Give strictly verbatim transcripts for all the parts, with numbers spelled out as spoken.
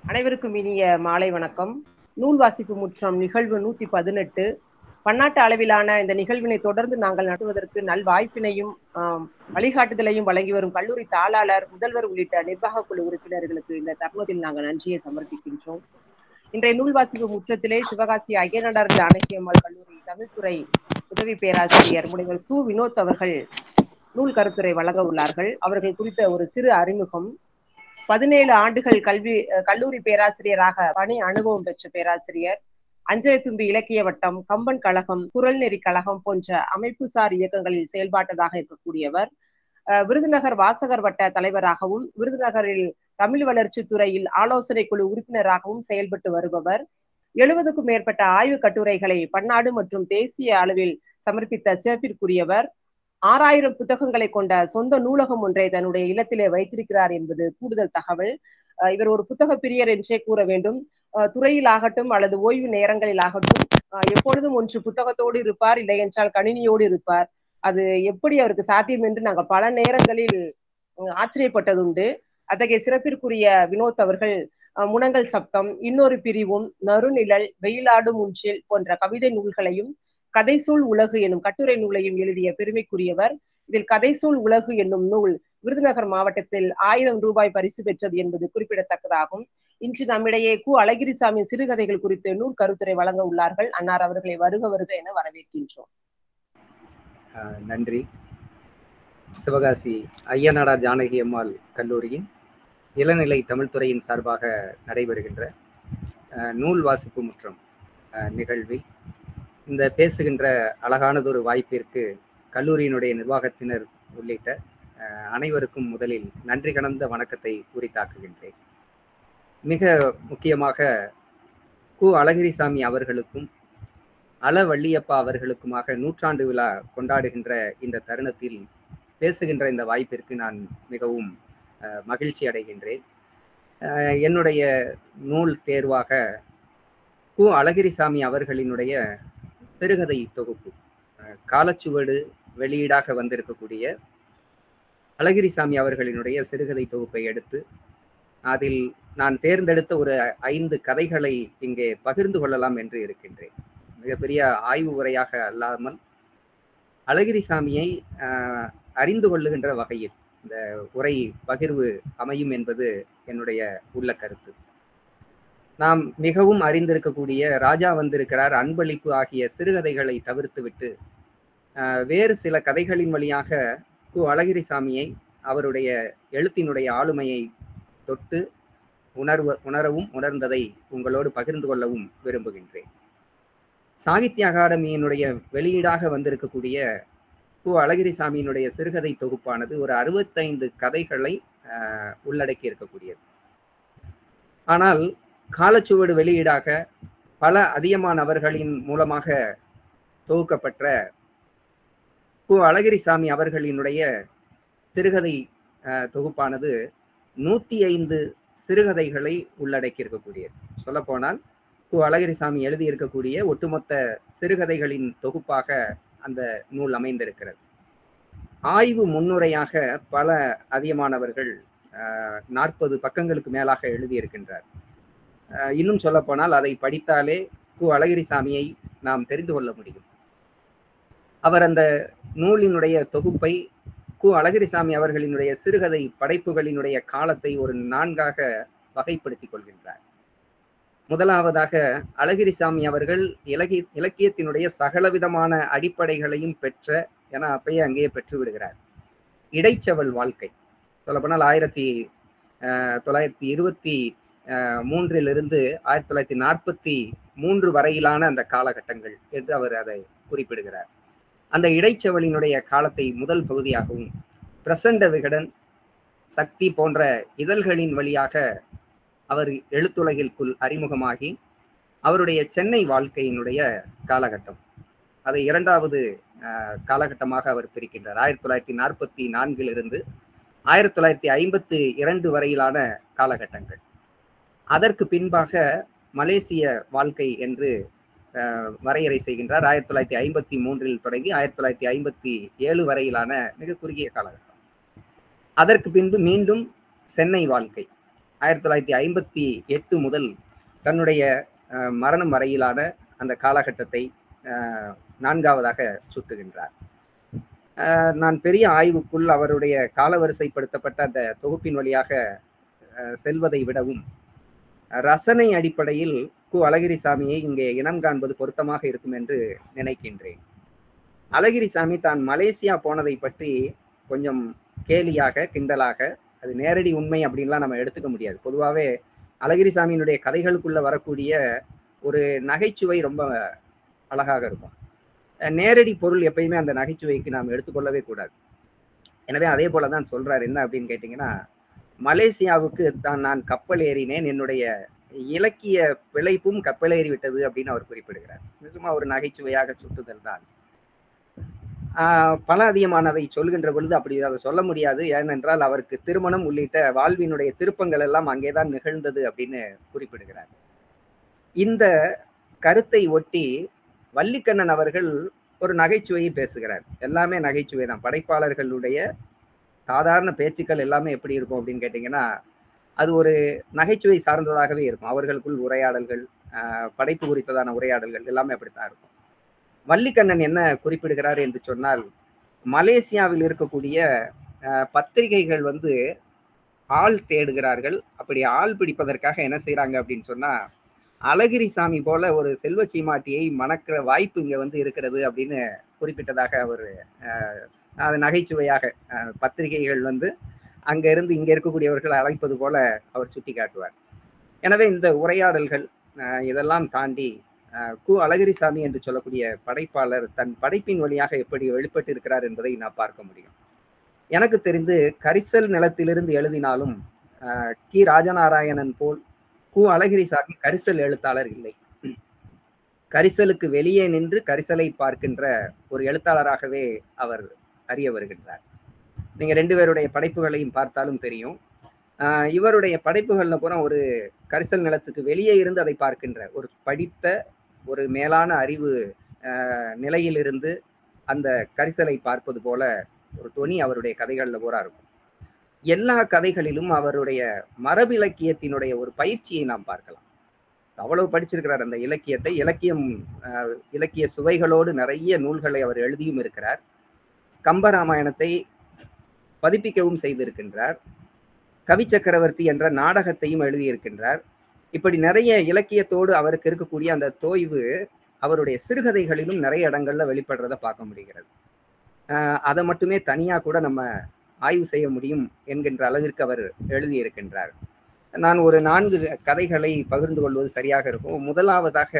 அனைவருக்கும் இனிய மாலை வணக்கம். நூல் வாசிப்பு முற்றம் நிகழ்வு நூத்தி பதினெட்டு. பன்னாட்டு அளவிலான இந்த நிகழ்வினை தொடர்ந்து நாங்கள் நடத்துவதற்கு நல் வாய்ப்பினையும் வழிகாட்டுதலையும் வழங்கி வரும் கல்லூரி தாளாளர், முதல்வர் உள்ளிட்ட நிர்வாக குழு உறுப்பினர்களுக்கு இந்த தருணத்தில் நாங்கள் நன்றியை சமர்ப்பிக்கின்றோம். இன்றைய நூல் வாசிப்பு முற்றத்திலே சிவகாசி ஐயனார் ஜானகி அம்மாள் கல்லூரி தமிழ்துறை உதவி பேராசிரியர் முனைவர் சு வினோத் அவர்கள் நூல் கருத்துரை வழங்க உள்ளார்கள். அவர்கள் குறித்த ஒரு சிறு அறிமுகம். பதினேழு ஆண்டுகள் கல்வி கல்லூரி பேராசிரியராக பணி அனுபவம் பெற்ற பேராசிரியர். அஞ்சலை தும்பி இலக்கிய வட்டம், கம்பன் கழகம், குரல் நெறி கழகம் போன்ற அமைப்புசார் இயக்கங்களில் செயல்பாட்டதாக இருக்கக்கூடியவர். விருதுநகர் வாசகர் வட்ட தலைவராகவும், விருதுநகரில் தமிழ் வளர்ச்சி துறையில் ஆலோசனை குழு உறுப்பினராகவும் செயல்பட்டு வருபவர். எழுபதுக்கும் மேற்பட்ட ஆய்வு கட்டுரைகளை பன்னாடு மற்றும் தேசிய அளவில் சமர்ப்பித்த சிறப்பிற்குரியவர். ஆறாயிரம் புத்தகங்களை கொண்ட சொந்த நூலகம் ஒன்றை தன்னுடைய இல்லத்திலே வைத்திருக்கிறார் என்பது கூடுதல் தகவல். இவர் ஒரு புத்தக பிரியர் என்றே கூற வேண்டும். துறையில் ஆகட்டும் அல்லது ஓய்வு நேரங்களில் ஆகட்டும் எப்பொழுதும் ஒன்று புத்தகத்தோடு இருப்பார், இல்லை என்றால் கணினியோடு இருப்பார். அது எப்படி அவருக்கு சாத்தியம் என்று நாங்கள் பல நேரங்களில் ஆச்சரியப்பட்டதுண்டு. அத்தகைய சிறப்பிற்குரிய வினோத் அவர்கள் முனங்கல் சப்தம், இன்னொரு பிரிவும், நறுநிழல், வெயிலாடும் முன்றில் போன்ற கவிதை நூல்களையும், கதைசூழ் உலகு என்னும் கட்டுரை நூலையும் எழுதிய பெருமைக்குரியவர். இதில் கதைசூழ் உலகு என்னும் நூல் விருதுநகர் மாவட்டத்தில் ஆயிரம் ரூபாய் பரிசு பெற்றது என்பது குறிப்பிடத்தக்கதாகும். இன்று நம்மிடையே கு அழகிரிசாமி சிறுகதைகள் குறித்து நூல் கருத்துரை வழங்க உள்ளார்கள். அன்னார் அவர்களை வருக வருக என வரவேற்கின்றோம். நன்றி. சிவகாசி ஐயனார் ஜானகி அம்மாள் கல்லூரியின் இளநிலை தமிழ்துறையின் சார்பாக நடைபெறுகின்ற நூல் வாசிப்பு முற்றம் நிகழ்வில் இந்த பேசுகின்ற அழகானதொரு வாய்ப்பிற்கு கல்லூரியினுடைய நிர்வாகத்தினர் உள்ளிட்ட அனைவருக்கும் முதலில் நன்றி கலந்த வணக்கத்தை உரித்தாக்குகின்றேன். மிக முக்கியமாக கு அழகிரிசாமி அவர்களுக்கும் அல வள்ளியப்பா அவர்களுக்குமாக நூற்றாண்டு விழா கொண்டாடுகின்ற இந்த தருணத்தில் பேசுகின்ற இந்த வாய்ப்பிற்கு நான் மிகவும் மகிழ்ச்சி அடைகின்றேன். என்னுடைய நூல் தேர்வாக கு அழகிரிசாமி அவர்களினுடைய சிறுகதை தொகுப்பு காலச்சுவடு வெளியீடாக வந்திருக்கக்கூடிய அழகிரிசாமி அவர்களினுடைய சிறுகதை தொகுப்பை எடுத்து அதில் நான் தேர்ந்தெடுத்த ஒரு ஐந்து கதைகளை இங்கே பகிர்ந்து கொள்ளலாம் என்று இருக்கின்றேன். மிகப்பெரிய ஆய்வு உரையாக அல்லாமல் அழகிரிசாமியை அறிந்து கொள்ளுகின்ற வகையில் இந்த உரை பகிர்வு அமையும் என்பது என்னுடைய உள்ள கருத்து. நாம் மிகவும் அறிந்திருக்கக்கூடிய ராஜா வந்திருக்கிறார், அன்பளிப்பு ஆகிய சிறுகதைகளை தவிர்த்துவிட்டு வேறு சில கதைகளின் வழியாக கு அழகிரிசாமியை அவருடைய எழுத்தினுடைய ஆளுமையை தொட்டு உணர்வ உணரவும் உணர்ந்ததை உங்களோடு பகிர்ந்து கொள்ளவும் விரும்புகின்றேன். சாகித்ய அகாடமியினுடைய வெளியீடாக வந்திருக்கக்கூடிய கு அழகிரிசாமியினுடைய சிறுகதை தொகுப்பானது ஒரு அறுபத்தைந்து கதைகளை அஹ் உள்ளடக்கி இருக்கக்கூடியது. ஆனால் காலச்சுவடு வெளியீடாக பல அதிகமானவர்களின் மூலமாக தொகுக்கப்பட்ட கு அழகிரிசாமி அவர்களினுடைய சிறுகதை தொகுப்பானது நூத்தி ஐந்து சிறுகதைகளை உள்ளடக்கி இருக்கக்கூடியது. சொல்ல போனால் கு அழகிரிசாமி எழுதியிருக்கக்கூடிய ஒட்டுமொத்த சிறுகதைகளின் தொகுப்பாக அந்த நூல் அமைந்திருக்கிறது. ஆய்வு முன்னுரையாக பல அதிகமானவர்கள் நாற்பது பக்கங்களுக்கு மேலாக எழுதியிருக்கின்றார். இன்னும் சொல்ல போனால் அதை படித்தாலே கு அழகிரிசாமியை நாம் தெரிந்து கொள்ள முடியும். அவர் அந்த நூலினுடைய தொகுப்பை கு அழகிரிசாமி அவர்களினுடைய சிறுகதை படைப்புகளினுடைய காலத்தை ஒரு நான்காக வகைப்படுத்திக் கொள்கின்றார். முதலாவதாக அழகிரிசாமி அவர்கள் இலக்கிய இலக்கியத்தினுடைய சகலவிதமான அடிப்படைகளையும் பெற்ற என அப்பயே அங்கேயே பெற்று விடுகிறார். இடைச்சவல் வாழ்க்கை சொல்லப்போனால் ஆயிரத்தி அஹ் தொள்ளாயிரத்தி இருபத்தி அஹ் மூன்றிலிருந்து ஆயிரத்தி தொள்ளாயிரத்தி நாற்பத்தி மூன்று வரையிலான அந்த காலகட்டங்கள் என்று அவர் அதை குறிப்பிடுகிறார். அந்த இடைச்சவலினுடைய காலத்தை முதல் பகுதியாகவும், பிரசண்ட விகடன், சக்தி போன்ற இதழ்களின் வழியாக அவர் எழுத்துலகிற்குள் அறிமுகமாகி அவருடைய சென்னை வாழ்க்கையினுடைய காலகட்டம் அதை இரண்டாவது காலகட்டமாக அவர் பிரிக்கின்றார். ஆயிரத்தி தொள்ளாயிரத்தி நாற்பத்தி நான்கிலிருந்து ஆயிரத்தி தொள்ளாயிரத்தி ஐம்பத்தி இரண்டு வரையிலான காலகட்டங்கள். அதற்கு பின்பாக மலேசிய வாழ்க்கை என்று வரையறை செய்கின்றார். ஆயிரத்தி தொள்ளாயிரத்தி ஐம்பத்தி மூன்றில் தொடங்கி ஆயிரத்தி தொள்ளாயிரத்தி ஐம்பத்தி ஏழு வரையிலான மிக குறுகிய காலகட்டம். அதற்கு பின்பு மீண்டும் சென்னை வாழ்க்கை ஆயிரத்தி தொள்ளாயிரத்தி ஐம்பத்தி எட்டு முதல் தன்னுடைய மரணம் வரையிலான அந்த காலகட்டத்தை நான்காவதாக சுட்டுகின்றார். நான் பெரிய ஆய்வுக்குள் அவருடைய காலவரிசைப்படுத்தப்பட்ட அந்த தொகுப்பின் வழியாக செல்வதை விடவும் ரசனை அடிப்படையில் கு அழகிரிசாமியை இங்கே இனம் காண்பது பொருத்தமாக இருக்கும் என்று நினைக்கின்றேன். அழகிரிசாமி தான் மலேசியா போனதை பற்றி கொஞ்சம் கேலியாக கிண்டலாக, அது நேரடி உண்மை அப்படின்லாம் நம்ம எடுத்துக்க முடியாது. பொதுவாகவே அழகிரிசாமியினுடைய கதைகளுக்குள்ள வரக்கூடிய ஒரு நகைச்சுவை ரொம்ப அழகாக இருக்கும். நேரடி பொருள் எப்பயுமே அந்த நகைச்சுவைக்கு நாம் எடுத்துக்கொள்ளவே கூடாது. எனவே அதே போலதான் சொல்றாரு. என்ன அப்படின்னு கேட்டீங்கன்னா, மலேசியாவுக்கு தான் நான் கப்பல் ஏறினேன், என்னுடைய இலக்கிய பிழைப்பும் கப்பல் ஏறி விட்டது அப்படின்னு அவர் குறிப்பிடுகிறார். நிஜமா ஒரு நகைச்சுவையாக சுட்டுதல் தான். ஆஹ் பல அதிகமானதை சொல்கின்ற பொழுது அப்படி அதை சொல்ல முடியாது. ஏனென்றால் அவருக்கு திருமணம் உள்ளிட்ட வாழ்வினுடைய திருப்பங்கள் எல்லாம் அங்கேதான் நிகழ்ந்தது அப்படின்னு குறிப்பிடுகிறார். இந்த கருத்தை ஒட்டி வள்ளிக்கண்ணன் அவர்கள் ஒரு நகைச்சுவையை பேசுகிறார். எல்லாமே நகைச்சுவை தான். படைப்பாளர்களுடைய சாதாரண பேச்சுக்கள் எல்லாமே எப்படி இருக்கும் அப்படின்னு கேட்டீங்கன்னா, அது ஒரு நகைச்சுவை சார்ந்ததாகவே இருக்கும். அவர்களுக்குள் உரையாடல்கள், ஆஹ் படைப்பு குறித்ததான உரையாடல்கள் எல்லாமே அப்படித்தான் இருக்கும். வள்ளிக்கண்ணன் என்ன குறிப்பிடுகிறார் என்று சொன்னால், மலேசியாவில் இருக்கக்கூடிய பத்திரிகைகள் வந்து ஆள் தேடுகிறார்கள். அப்படி ஆள் பிடிப்பதற்காக என்ன செய்யறாங்க அப்படின்னு சொன்னா, அழகிரிசாமி போல ஒரு செல்வ சீமாட்டியை மணக்கிற வாய்ப்பு இங்க வந்து இருக்கிறது அப்படின்னு குறிப்பிட்டதாக அவர் அது நகைச்சுவையாக பத்திரிகைகள் வந்து அங்க இருந்து இங்க இருக்கக்கூடியவர்கள் அழைப்பது போல அவர் சுட்டி காட்டுவார். எனவே இந்த உரையாடல்கள் இதெல்லாம் தாண்டி கு அழகிரிசாமி என்று சொல்லக்கூடிய படைப்பாளர் தன் படைப்பின் வழியாக எப்படி வெளிப்பட்டு இருக்கிறார் என்பதை நான் பார்க்க முடியும். எனக்கு தெரிந்து கரிசல் நிலத்திலிருந்து எழுதினாலும் அஹ் கி ராஜநாராயணன் போல் கு அழகிரிசாமி கரிசல் எழுத்தாளர் இல்லை. கரிசலுக்கு வெளியே நின்று கரிசலை பார்க்கின்ற ஒரு எழுத்தாளராகவே அவர் அறிய வருகின்றார். நீங்க ரெண்டு பேருடைய படைப்புகளையும் பார்த்தாலும் தெரியும். ஆஹ் இவருடைய படைப்புகள்ல பூரா ஒரு கரிசல் நிலத்துக்கு வெளியே இருந்து அதை பார்க்கின்ற ஒரு படித்த ஒரு மேலான அறிவு ஆஹ் நிலையிலிருந்து அந்த கரிசலை பார்ப்பது போல ஒரு தொனி அவருடைய கதைகள்ல பூரா இருக்கும். எல்லா கதைகளிலும் அவருடைய மரபு இலக்கியத்தினுடைய ஒரு பயிற்சியை நாம் பார்க்கலாம். அவ்வளவு படிச்சிருக்கிறார் அந்த இலக்கியத்தை. இலக்கியம் அஹ் இலக்கிய சுவைகளோடு நிறைய நூல்களை அவர் எழுதியும் இருக்கிறார். கம்பராமாயணத்தை பதிப்பிக்கவும் செய்திருக்கின்றார். கவி சக்கரவர்த்தி என்ற நாடகத்தையும் எழுதியிருக்கின்றார். இப்படி நிறைய இலக்கியத்தோடு அவருக்கு இருக்கக்கூடிய அந்த தோய்வு அவருடைய சிறுகதைகளிலும் நிறைய இடங்கள்ல வெளிப்படுறத பார்க்க முடிகிறது. ஆஹ் அதை மட்டுமே தனியா கூட நம்ம ஆய்வு செய்ய முடியும் என்கின்ற அளவிற்கு அவர் எழுதியிருக்கின்றார். நான் ஒரு நான்கு கதைகளை பகிர்ந்து கொள்வது சரியாக இருக்கும். முதலாவதாக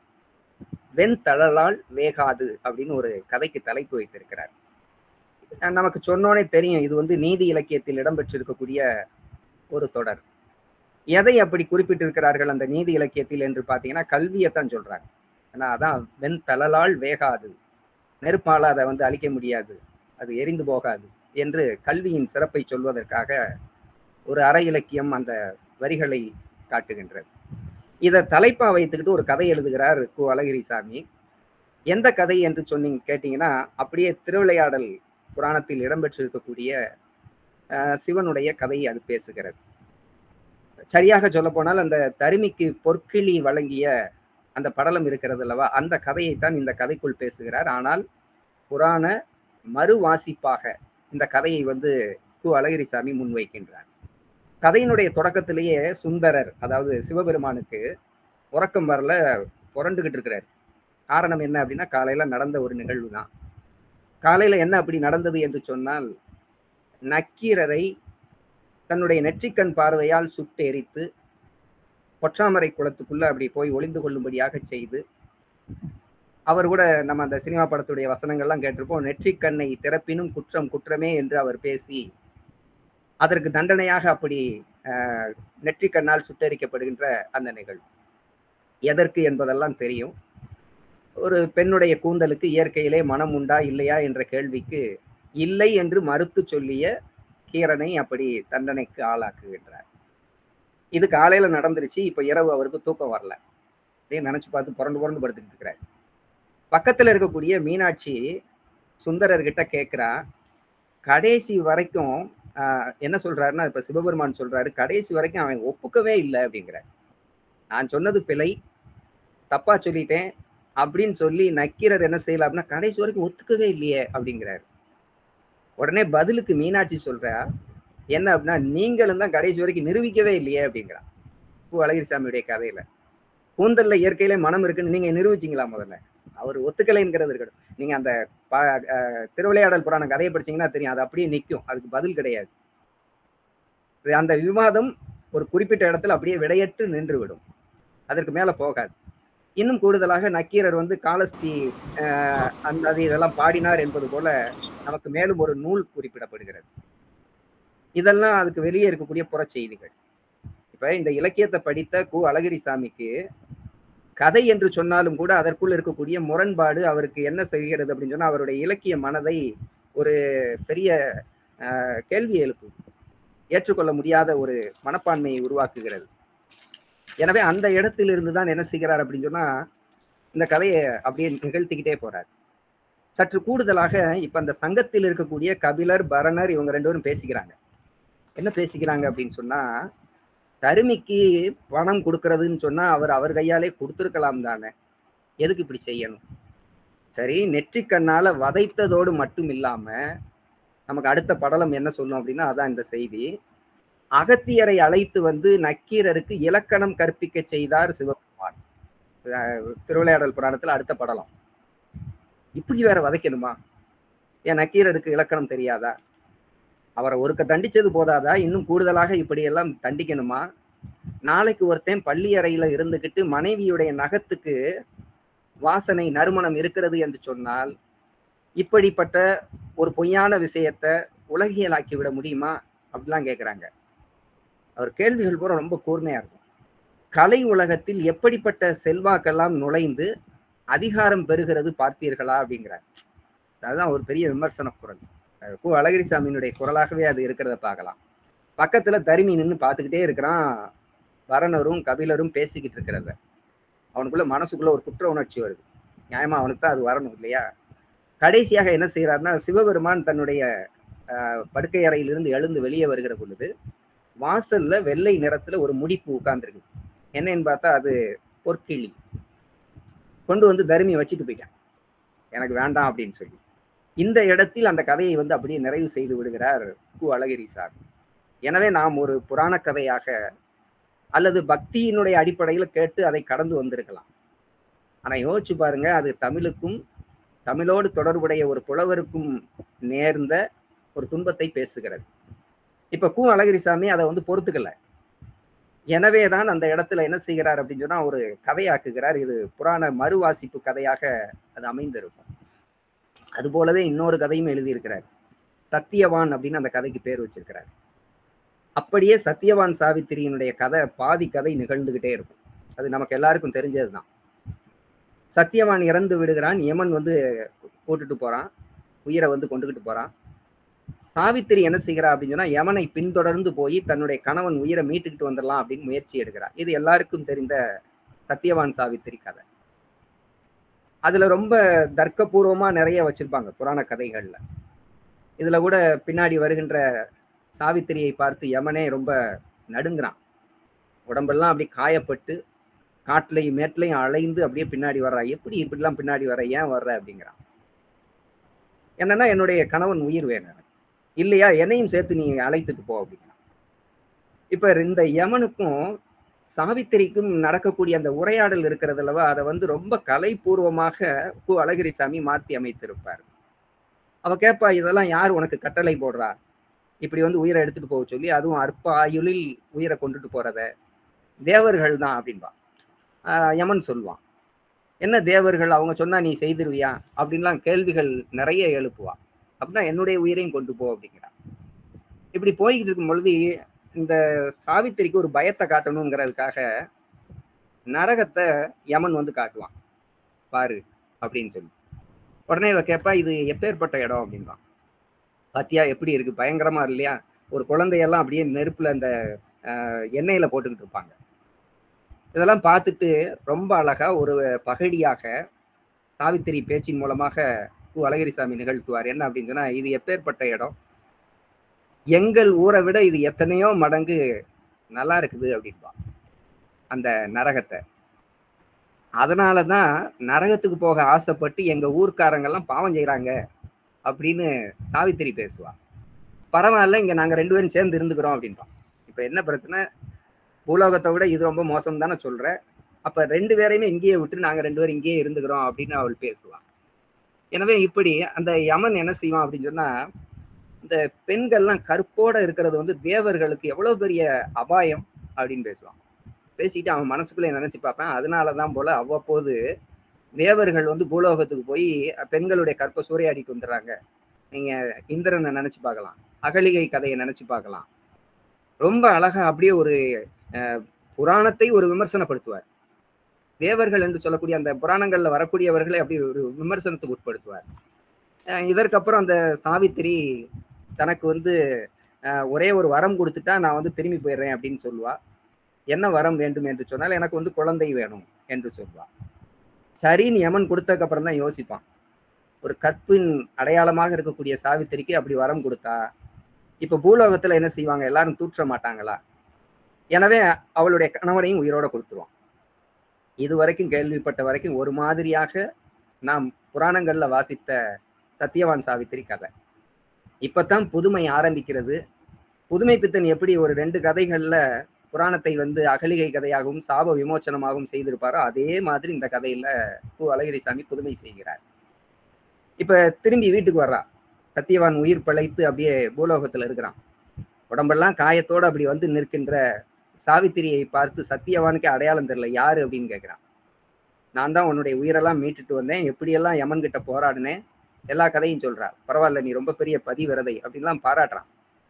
வெண்தழலால் வேகாது அப்படின்னு ஒரு கதைக்கு தலைப்பு வைத்திருக்கிறார். நமக்கு சொன்னோனே தெரியும், இது வந்து நீதி இலக்கியத்தில் இடம்பெற்றிருக்கக்கூடிய ஒரு தொடர். எதை அப்படி குறிப்பிட்டிருக்கிறார்கள் அந்த நீதி இலக்கியத்தில் என்று பார்த்தீங்கன்னா, கல்வியைத்தான் சொல்றாங்க. ஏன்னா அதான் வெண்தழலால் வேகாது, நெருப்பால அதை வந்து அழிக்க முடியாது, அது எரிந்து போகாது என்று கல்வியின் சிறப்பை சொல்வதற்காக ஒரு அற இலக்கியம் அந்த வரிகளை காட்டுகின்றது. இதை தலைப்பா வைத்துக்கிட்டு ஒரு கதை எழுதுகிறார் கு அழகிரிசாமி. எந்த கதை என்று சொன்னீங்க கேட்டீங்கன்னா, அப்படியே திருவிளையாடல் புராணத்தில் இடம்பெற்றிருக்கக்கூடிய அஹ் சிவனுடைய கதையை அது பேசுகிறது. சரியாக சொல்ல போனால் அந்த தருமிக்கு பொற்கிளி வழங்கிய அந்த படலம் இருக்கிறது அல்லவா, அந்த கதையைத்தான் இந்த கதைக்குள் பேசுகிறார். ஆனால் புராண மறு வாசிப்பாக இந்த கதையை வந்து கு அழகிரிசாமி முன்வைக்கின்றார். கதையினுடைய தொடக்கத்திலேயே சுந்தரர், அதாவது சிவபெருமானுக்கு உறக்கம் வரல, புரண்டுகிட்டு இருக்கிறார். காரணம் என்ன அப்படின்னா, காலையில நடந்த ஒரு நிகழ்வு தான். காலையில என்ன அப்படி நடந்தது என்று சொன்னால், நக்கீரரை தன்னுடைய நெற்றிக்கண் பார்வையால் சுட்டு எரித்து பொற்றாமரை குளத்துக்குள்ள அப்படி போய் ஒளிந்து கொள்ளும்படியாக செய்து, அவர் கூட நம்ம அந்த சினிமா படத்துடைய வசனங்கள்லாம் கேட்டிருப்போம், நெற்றிக்கண்ணை திறப்பினும் குற்றம் குற்றமே என்று அவர் பேசி அதற்கு தண்டனையாக அப்படி அஹ் நெற்றிக்கண்ணால் சுட்டரிக்கப்படுகின்ற அந்த நிகழ்வு எதற்கு என்பதெல்லாம் தெரியும். ஒரு பெண்ணுடைய கூந்தலுக்கு இயற்கையிலே மனம் உண்டா இல்லையா என்ற கேள்விக்கு இல்லை என்று மறுத்து சொல்லிய கீரனை அப்படி தண்டனைக்கு ஆளாக்குகின்றார். இது காலையில நடந்துருச்சு. இப்ப இரவு அவருக்கு தூக்கம் வரல. அப்படியே நினைச்சு பார்த்து புரண்டு புரண்டு படுத்துக்கிட்டு இருக்கிறார். பக்கத்துல இருக்கக்கூடிய மீனாட்சி சுந்தரர்கிட்ட கேட்கிறா, கடைசி வரைக்கும் ஆஹ் என்ன சொல்றாருன்னா, இப்ப சிவபெருமான் சொல்றாரு, கடைசி வரைக்கும் அவன் ஒப்புக்கவே இல்லை அப்படிங்கிற. நான் சொன்னது பிழை, தப்பா சொல்லிட்டேன் அப்படின்னு சொல்லி நக்கீரர் என்ன செய்யலாம் அப்படின்னா, கடைசி வரைக்கும் ஒத்துக்கவே இல்லையே அப்படிங்கிறாரு. உடனே பதிலுக்கு மீனாட்சி சொல்றா என்ன அப்படின்னா, நீங்களும் தான் கடைசி வரைக்கும் நிரூபிக்கவே இல்லையே அப்படிங்கிறான் கு அழகிரிசாமியுடைய கதையில. கூந்தல்ல இயற்கையிலே மனம் இருக்குன்னு நீங்க நிரூபிச்சீங்களா முதல்ல? அவர் ஒத்துக்கலைங்கிறது இருக்கட்டும். நீங்க அந்த திருவிளையாடல் புராண கதையை படிச்சீங்கன்னா தெரியும், அது அப்படியே நிற்கும், அதுக்கு பதில் கிடையாது. அந்த விவாதம் ஒரு குறிப்பிட்ட இடத்துல அப்படியே விடையற்று நின்று விடும், அதற்கு மேல போகாது. இன்னும் கூடுதலாக நக்கீரர் வந்து காலஸ்தி அஹ் அந்த இதெல்லாம் பாடினார் என்பது போல நமக்கு மேலும் ஒரு நூல் குறிப்பிடப்படுகிறது. இதெல்லாம் அதுக்கு வெளியே இருக்கக்கூடிய புற செய்திகள். இப்ப இந்த இலக்கியத்தை படித்த கு அழகிரிசாமிக்கு கதை என்று சொன்னாலும் கூட அதற்குள் இருக்கக்கூடிய முரண்பாடு அவருக்கு என்ன செய்கிறது அப்படின்னு சொன்னா, அவருடைய இலக்கிய மனதை ஒரு பெரிய அஹ் கேள்வி எழுப்பு, ஏற்றுக்கொள்ள முடியாத ஒரு மனப்பான்மையை உருவாக்குகிறது. எனவே அந்த இடத்தில் இருந்துதான் என்ன செய்கிறார் அப்படின்னு சொன்னா, இந்த கதையை அப்படியே நிகழ்த்திக்கிட்டே போறார். சற்று கூடுதலாக இப்ப அந்த சங்கத்தில் இருக்கக்கூடிய கபிலர், பரணர் இவங்க ரெண்டு பேரும் பேசிக்கிறாங்க. என்ன பேசிக்கிறாங்க அப்படின்னு சொன்னா, தருமிக்கு பணம் கொடுக்கறதுன்னு சொன்னா அவர் அவர் கையாலே கொடுத்துருக்கலாம் தானே, எதுக்கு இப்படி செய்யணும்? சரி, நெற்றிக்கண்ணால வதைத்ததோடு மட்டும் இல்லாம நமக்கு அடுத்த படலம் என்ன சொல்லும் அப்படின்னா, அதான் இந்த செய்தி. அகத்தியரை அழைத்து வந்து நக்கீரருக்கு இலக்கணம் கற்பிக்க செய்தார் சிவபெருமான். திருவிளையாடல் புராணத்துல அடுத்த படலம். இப்படி வேற வதைக்கணுமா? ஏன் நக்கீரருக்கு இலக்கணம் தெரியாதா? அவரை ஒருக்க தண்டிச்சது போதாதா, இன்னும் கூடுதலாக இப்படி எல்லாம் தண்டிக்கணுமா? நாளைக்கு ஒருத்தன் பள்ளி அறையில இருந்துகிட்டு மனைவியுடைய நகத்துக்கு வாசனை நறுமணம் இருக்கிறது என்று சொன்னால் இப்படிப்பட்ட ஒரு பொய்யான விஷயத்த உலகியலாக்கி விட முடியுமா அப்படிலாம் கேட்கிறாங்க. அவர் கேள்விகள் பூரா ரொம்ப கூர்மையா இருக்கும். கலை உலகத்தில் எப்படிப்பட்ட செல்வாக்கெல்லாம் நுழைந்து அதிகாரம் பெறுகிறது பார்த்தீர்களா அப்படிங்கிறார். அதுதான் ஒரு பெரிய விமர்சன குரல். கு அழகிரிசாமியினுடைய குரலாகவே அது இருக்கிறத பார்க்கலாம். பக்கத்துல தருமி நின்று பார்த்துக்கிட்டே இருக்கிறான், பரணரும் கபிலரும் பேசிக்கிட்டு இருக்கிறத. அவனுக்குள்ள மனசுக்குள்ள ஒரு குற்ற உணர்ச்சி வருது. நியாயமா அவனுக்கு தான் அது வரணும் இல்லையா? கடைசியாக என்ன செய்யறாருன்னா, சிவபெருமான் தன்னுடைய அஹ் படுக்கை அறையிலிருந்து எழுந்து வெளியே வருகிற பொழுது வாசல்ல வெள்ளை நிறத்துல ஒரு முடிப்பு உட்கார்ந்துருக்கு. என்னன்னு பார்த்தா அது பொற்கிளி. கொண்டு வந்து தருமி வச்சுட்டு போயிட்டான், எனக்கு வேண்டாம் அப்படின்னு சொல்லி. இந்த இடத்தில் அந்த கதையை வந்து அப்படியே நிறைவு செய்து விடுகிறார் கு அழகிரிசாமி. எனவே நாம் ஒரு புராண கதையாக அல்லது பக்தியினுடைய அடிப்படையில் கேட்டு அதை கடந்து வந்திருக்கலாம். ஆனா யோசிச்சு பாருங்க, அது தமிழுக்கும் தமிழோடு தொடர்புடைய ஒரு புலவருக்கும் நேர்ந்த ஒரு துன்பத்தை பேசுகிறது. இப்ப கு அழகிரிசாமி அதை வந்து பொறுத்துக்கல. எனவேதான் அந்த இடத்துல என்ன செய்கிறார் அப்படின்னு சொன்னா, ஒரு கதையாக்குகிறார். இது புராண மறுவாசிப்பு கதையாக அது அமைந்திருக்கும். அது போலவே இன்னொரு கதையும் எழுதியிருக்கிறார். சத்தியவான் அப்படின்னு அந்த கதைக்கு பேர் வச்சிருக்கிறார். அப்படியே சத்தியவான் சாவித்திரியினுடைய கதை பாதி கதை நிகழ்ந்துகிட்டே இருக்கும். அது நமக்கு எல்லாருக்கும் தெரிஞ்சதுதான். சத்தியவான் இறந்து விடுகிறான், யமன் வந்து போட்டுட்டு போறான், உயிரை வந்து கொண்டுகிட்டு போறான். சாவித்திரி என்ன செய்கிறா அப்படின்னு சொன்னா, யமனை பின்தொடர்ந்து போய் தன்னுடைய கணவன் உயிரை மீட்டுக்கிட்டு வந்துடலாம் அப்படின்னு முயற்சி எடுக்கிறார். இது எல்லாருக்கும் தெரிந்த சத்தியவான் சாவித்திரி கதை. அதுல ரொம்ப தர்க்கபூர்வமா நிறைய வச்சிருப்பாங்க புராண கதைகள்ல. இதுல கூட பின்னாடி வருகின்ற சாவித்திரியை பார்த்து யமனே ரொம்ப நடுங்குறான். உடம்பெல்லாம் அப்படி காயப்பட்டு காட்டுலையும் மேட்லையும் அலைந்து அப்படியே பின்னாடி வர்றா. எப்படி இப்படிலாம் பின்னாடி வர்ற, ஏன் வர்ற அப்படிங்கிறான். என்னன்னா, என்னுடைய கணவன் உயிர் வேணும், இல்லையா என்னையும் சேர்த்து நீ அழைத்துட்டு போ அப்படிங்கிறான். இப்ப இந்த யமனுக்கும் சாவித்திரிக்கும் நடக்கக்கூடிய அந்த உரையாடல் இருக்கிறது அல்லவா, அதை வந்து ரொம்ப கலைபூர்வமாக கு அழகிரிசாமி மாற்றி அமைத்திருப்பார். அவ கேட்பா, இதெல்லாம் யார் உனக்கு கட்டளை போடுறா, இப்படி வந்து உயிரை எடுத்துட்டு போக சொல்லி, அதுவும் அற்ப ஆயுளில் உயிரை கொண்டுட்டு போறத. தேவர்கள் தான் அப்படின்பா. ஆஹ் யமன் சொல்லுவான், என்ன தேவர்கள், அவங்க சொன்னா நீ செய்திருவியா அப்படின்லாம் கேள்விகள் நிறைய எழுப்புவா. அப்படின்னா என்னுடைய உயிரையும் கொண்டு போ அப்படிங்கிறான். இப்படி போய்கிட்டு இருக்கும் பொழுது இந்த சாவித்திரிக்கு ஒரு பயத்தை காட்டணுங்கிறதுக்காக நரகத்தை யமன் வந்து காட்டுவான், பாரு அப்படின்னு சொல்லி. உடனே இவ கேட்பா, இது எப்பேற்பட்ட இடம் அப்படின்வான். பாத்தியா எப்படி இருக்கு, பயங்கரமா இல்லையா? ஒரு குழந்தையெல்லாம் அப்படியே நெருப்புல அந்த அஹ் எண்ணெயில போட்டுக்கிட்டு இருப்பாங்க. இதெல்லாம் பார்த்துட்டு ரொம்ப அழகா ஒரு பகடியாக சாவித்திரி பேச்சின் மூலமாக கு அழகிரிசாமி நிகழ்த்துவார். என்ன அப்படின்னு சொன்னா, இது எப்பேற்பட்ட இடம், எங்கள் ஊரை விட இது எத்தனையோ மடங்கு நல்லா இருக்குது அப்படின்பா அந்த நரகத்தை. அதனாலதான் நரகத்துக்கு போக ஆசைப்பட்டு எங்க ஊர்க்காரங்க எல்லாம் பாவம் செய்யறாங்க அப்படின்னு சாவித்திரி பேசுவா. பரவாயில்ல, இங்க நாங்க ரெண்டு பேரும் சேர்ந்து இருந்துக்கிறோம் அப்படின்பா. இப்ப என்ன பிரச்சனை, பூலோகத்தை விட இது ரொம்ப மோசம் தானே சொல்ற, அப்ப ரெண்டு பேரையுமே இங்கேயே விட்டு நாங்க ரெண்டு பேரும் இங்கேயே இருந்துக்கிறோம் அப்படின்னு அவள் பேசுவான். எனவே இப்படி அந்த யமன் என்ன செய்வான் அப்படின்னு சொன்னா, இந்த பெண்கள்லாம் கற்போட இருக்கிறது வந்து தேவர்களுக்கு எவ்வளவு பெரிய அபாயம் அப்படின்னு பேசுவான். பேசிட்டு அவன் மனசுக்குள்ளே நினைச்சு பார்ப்பேன், அதனாலதான் போல அவ்வப்போது தேவர்கள் வந்து பூலோகத்துக்கு போய் பெண்களுடைய கற்ப சூறையாடிட்டு வந்துடுறாங்க. நீங்க இந்திரனை நினைச்சு பார்க்கலாம், அகலிகை கதையை நினைச்சு பார்க்கலாம். ரொம்ப அழகா அப்படியே ஒரு அஹ் புராணத்தை ஒரு விமர்சனப்படுத்துவார். தேவர்கள் என்று சொல்லக்கூடிய அந்த புராணங்கள்ல வரக்கூடியவர்களை அப்படி ஒரு விமர்சனத்துக்கு உட்படுத்துவார். அஹ் இதற்கப்புறம் அந்த சாவித்திரி தனக்கு வந்து அஹ் ஒரே ஒரு வரம் கொடுத்துட்டா நான் வந்து திரும்பி போயிடுறேன் அப்படின்னு சொல்லுவா. என்ன வரம் வேண்டும் என்று சொன்னால் எனக்கு வந்து குழந்தை வேணும் என்று சொல்வா. சரின்னு யமன் கொடுத்ததுக்கு அப்புறம் தான் யோசிப்பான், ஒரு கற்பின் அடையாளமாக இருக்கக்கூடிய சாவித்திரிக்கு அப்படி வரம் கொடுத்தா இப்ப பூலோகத்துல என்ன செய்வாங்க, எல்லாரும் தூற்ற மாட்டாங்களா? எனவே அவளுடைய கணவனையும் உயிரோட கொடுத்துருவான். இது வரைக்கும் கேள்விப்பட்ட வரைக்கும் ஒரு மாதிரியாக நாம் புராணங்கள்ல வாசித்த சத்தியவான் சாவித்திரி கதை. இப்பதான் புதுமை ஆரம்பிக்கிறது. புதுமை பித்தன் எப்படி ஒரு ரெண்டு கதைகள்ல புராணத்தை வந்து அகலிகை கதையாகவும் சாப விமோச்சனமாகவும் செய்திருப்பாரோ அதே மாதிரி இந்த கதையில பூ அழகிரிசாமி புதுமை செய்கிறார். இப்ப திரும்பி வீட்டுக்கு வர்றா. சத்தியவான் உயிர் பிழைத்து அப்படியே பூலோகத்துல இருக்கிறான். உடம்பெல்லாம் காயத்தோட அப்படி வந்து நிற்கின்ற சாவித்திரியை பார்த்து சத்தியவானுக்கு அடையாளம் தெரியல, யாரு அப்படின்னு கேட்கிறான். நான் தான் உன்னுடைய உயிரெல்லாம் மீட்டுட்டு வந்தேன், எப்படியெல்லாம் யமன் கிட்ட போராடினேன், எல்லா கதையும் சொல்றா. பரவாயில்ல, நீ ரொம்ப பெரிய பதிவிரதை அப்படின்லாம் பாராட்டுறான்.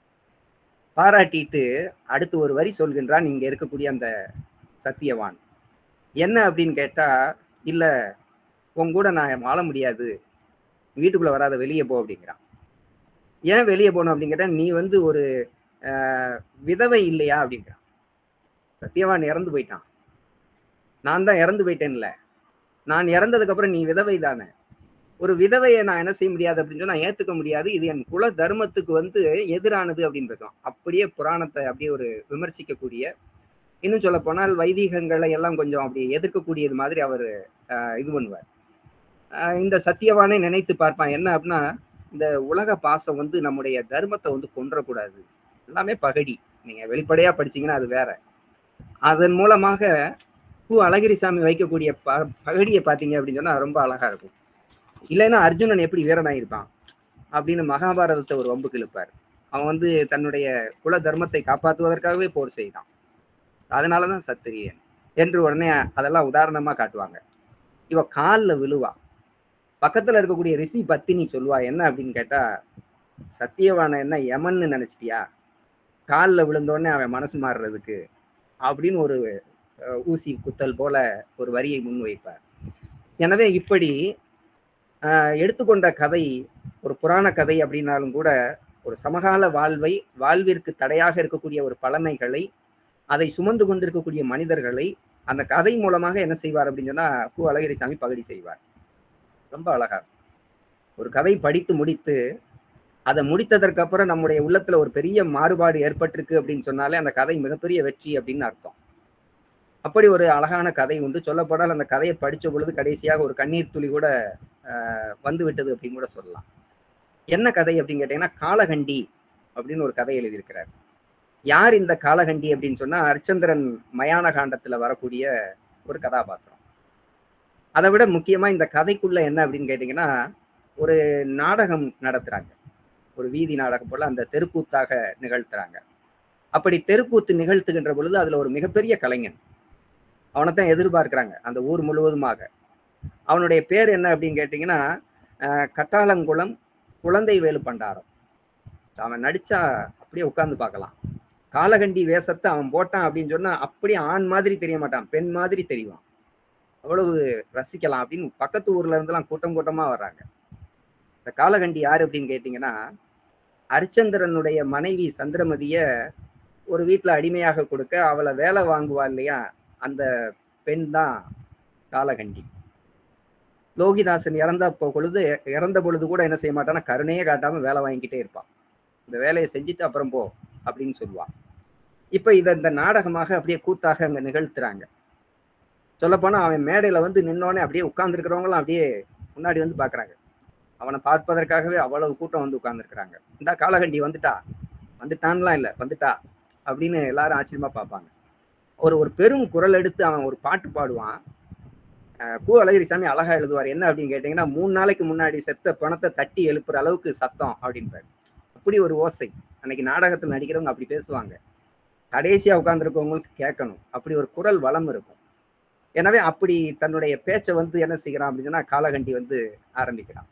பாராட்டிட்டு அடுத்து ஒரு வரி சொல்கின்றான் இங்க இருக்கக்கூடிய அந்த சத்தியவான். என்ன அப்படின்னு கேட்டா, இல்ல உன் கூட நான் வாழ முடியாது, வீட்டுக்குள்ள வராத, வெளியே போ அப்படிங்கிறான். ஏன் வெளியே போகணும் அப்படின்னு கேட்டா, நீ வந்து ஒரு ஆஹ் விதவை இல்லையா அப்படிங்கிறான். சத்தியவான் இறந்து போயிட்டான், நான் தான் இறந்து போயிட்டேன்ல, நான் இறந்ததுக்கு அப்புறம் நீ விதவை தானே, ஒரு விதவையை நான் என்ன செய்ய முடியாது அப்படின்னு சொன்னா ஏத்துக்க முடியாது, இது என் குல தர்மத்துக்கு வந்து எதிரானது அப்படின்னு பேசுவான். அப்படியே புராணத்தை அப்படியே ஒரு விமர்சிக்கக்கூடிய, இன்னும் சொல்ல போனால் வைதீகங்களை எல்லாம் கொஞ்சம் அப்படி எதிர்க்கக்கூடியது மாதிரி அவர் ஆஹ் இது பண்ணுவார். ஆஹ் இந்த சத்தியவானே நினைத்து பார்ப்பான், என்ன அப்படின்னா, இந்த உலக பாசம் வந்து நம்முடைய தர்மத்தை வந்து கொன்றக்கூடாது, எல்லாமே பகடி. நீங்க வெளிப்படையா படிச்சீங்கன்னா அது வேற. அதன் மூலமாக பூ அழகிரிசாமி வைக்கக்கூடிய ப பகடியை பார்த்தீங்க அப்படின்னு சொன்னா ரொம்ப அழகா இருக்கும். இல்லைன்னா அர்ஜுனன் எப்படி வீரனாயிருப்பான் அப்படின்னு மகாபாரதத்தை ஒரு வம்புக்கு இழுப்பார். அவன் வந்து தன்னுடைய குல தர்மத்தை காப்பாற்றுவதற்காகவே போர் செய்தான், அதனாலதான் சத்திரியன் என்று உடனே அதெல்லாம் உதாரணமா காட்டுவாங்க. இவ காலில் விழுவா. பக்கத்துல இருக்கக்கூடிய ரிஷி பத்தினி சொல்லுவா, என்ன அப்படின்னு கேட்டா, சத்தியவான என்ன யமன்னு நினைச்சிட்டியா, காலில் விழுந்தோடனே அவன் மனசு மாறுறதுக்கு அப்படின்னு ஒரு ஊசி குத்தல் போல ஒரு வரியை முன்வைப்பார். எனவே இப்படி ஆஹ் எடுத்துக்கொண்ட கதை ஒரு புராண கதை அப்படின்னாலும் கூட ஒரு சமகால வாழ்வை, வாழ்விற்கு தடையாக இருக்கக்கூடிய ஒரு பழமைகளை, அதை சுமந்து கொண்டிருக்கக்கூடிய மனிதர்களை அந்த கதை மூலமாக என்ன செய்வார் அப்படின்னு சொன்னா பூ அழகிரிசாமி பகடி செய்வார். ரொம்ப அழகா ஒரு கதை படித்து முடித்து அதை முடித்ததற்கு அப்புறம் நம்முடைய உள்ளத்துல ஒரு பெரிய மாறுபாடு ஏற்பட்டிருக்கு அப்படின்னு சொன்னாலே அந்த கதை மிகப்பெரிய வெற்றி அப்படின்னு அர்த்தம். அப்படி ஒரு அழகான கதை உண்டு. சொல்லப்படால் அந்த கதையை படிச்ச பொழுது கடைசியாக ஒரு கண்ணீர் துளி கூட ஆஹ் வந்து விட்டது அப்படின்னு கூட சொல்லலாம். என்ன கதை அப்படின்னு கேட்டீங்கன்னா, காலகண்டி அப்படின்னு ஒரு கதை எழுதியிருக்கிறார். யார் இந்த காலகண்டி அப்படின்னு சொன்னா, அரிச்சந்திரன் மயான காண்டத்துல வரக்கூடிய ஒரு கதாபாத்திரம். அதை விட முக்கியமா இந்த கதைக்குள்ள என்ன அப்படின்னு கேட்டீங்கன்னா, ஒரு நாடகம் நடத்துறாங்க, ஒரு வீதி நாடகம் போல அந்த தெருக்கூத்தாக நிகழ்த்துறாங்க. அப்படி தெருக்கூத்து நிகழ்த்துகின்ற பொழுது அதுல ஒரு மிகப்பெரிய கலைஞன், அவனைத்தான் எதிர்பார்க்கிறாங்க அந்த ஊர் முழுவதுமாக. அவனுடைய பேர் என்ன அப்படின்னு கேட்டீங்கன்னா, அஹ் கட்டாளங்குளம் குழந்தை வேலு பண்டாரம். அவன் நடிச்சா அப்படியே உட்கார்ந்து பார்க்கலாம். காலகண்டி வேஷத்தை அவன் போட்டான் அப்படின்னு சொன்னா அப்படியே ஆண் மாதிரி தெரிய மாட்டான், பெண் மாதிரி தெரியும். அவ்வளவு ரசிக்கலாம் அப்படின்னு பக்கத்து ஊர்ல இருந்தெல்லாம் கூட்டம் கூட்டமா வர்றாங்க. இந்த காலகண்டி யாரு அப்படின்னு கேட்டீங்கன்னா, அரிச்சந்திரனுடைய மனைவி சந்திரமதிய ஒரு வீட்டுல அடிமையாக கொடுக்க அவளை வேலை வாங்குவா இல்லையா, அந்த பெண் தான் காலகண்டி. லோகிதாசன் இறந்த பொழுது இறந்த பொழுது கூட என்ன செய்ய மாட்டான்னா கருணையே காட்டாம வேலை வாங்கிக்கிட்டே இருப்பான். இந்த வேலையை செஞ்சுட்டு அப்புறம் போ அப்படின்னு சொல்லுவா. இப்ப இதை இந்த நாடகமாக அப்படியே கூத்தாக அங்க நிகழ்த்துறாங்க. சொல்லப்போனா அவன் மேடையில வந்து நின்னோடனே அப்படியே உட்கார்ந்து இருக்கிறவங்களும் அப்படியே முன்னாடி வந்து பாக்குறாங்க. அவனை பார்ப்பதற்காகவே அவ்வளவு கூட்டம் வந்து உட்கார்ந்து இருக்கிறாங்க. இந்த காலகண்டி வந்துட்டா, வந்துட்டான்லாம் இல்ல, வந்துட்டா அப்படின்னு எல்லாரும் ஆச்சரியமா பார்ப்பாங்க. ஒரு ஒரு பெரும் குரல் எடுத்து அவன் ஒரு பாட்டு பாடுவான். கு அழகிரிசாமி அழகா எழுதுவார். என்ன அப்படின்னு கேட்டீங்கன்னா, மூணு நாளைக்கு முன்னாடி செத்த பணத்தை தட்டி எழுப்புற அளவுக்கு சத்தம் அப்படின்றாரு. அப்படி ஒரு ஓசை. அன்னைக்கு நாடகத்தில் நடிக்கிறவங்க அப்படி பேசுவாங்க. கடைசியா உட்கார்ந்துருக்கவங்களுக்கு கேட்கணும். அப்படி ஒரு குரல் வளம் இருக்கும். எனவே அப்படி தன்னுடைய பேச்சை வந்து என்ன செய்யறான் அப்படின்னா, காலகண்டி வந்து ஆரம்பிக்கிறான்.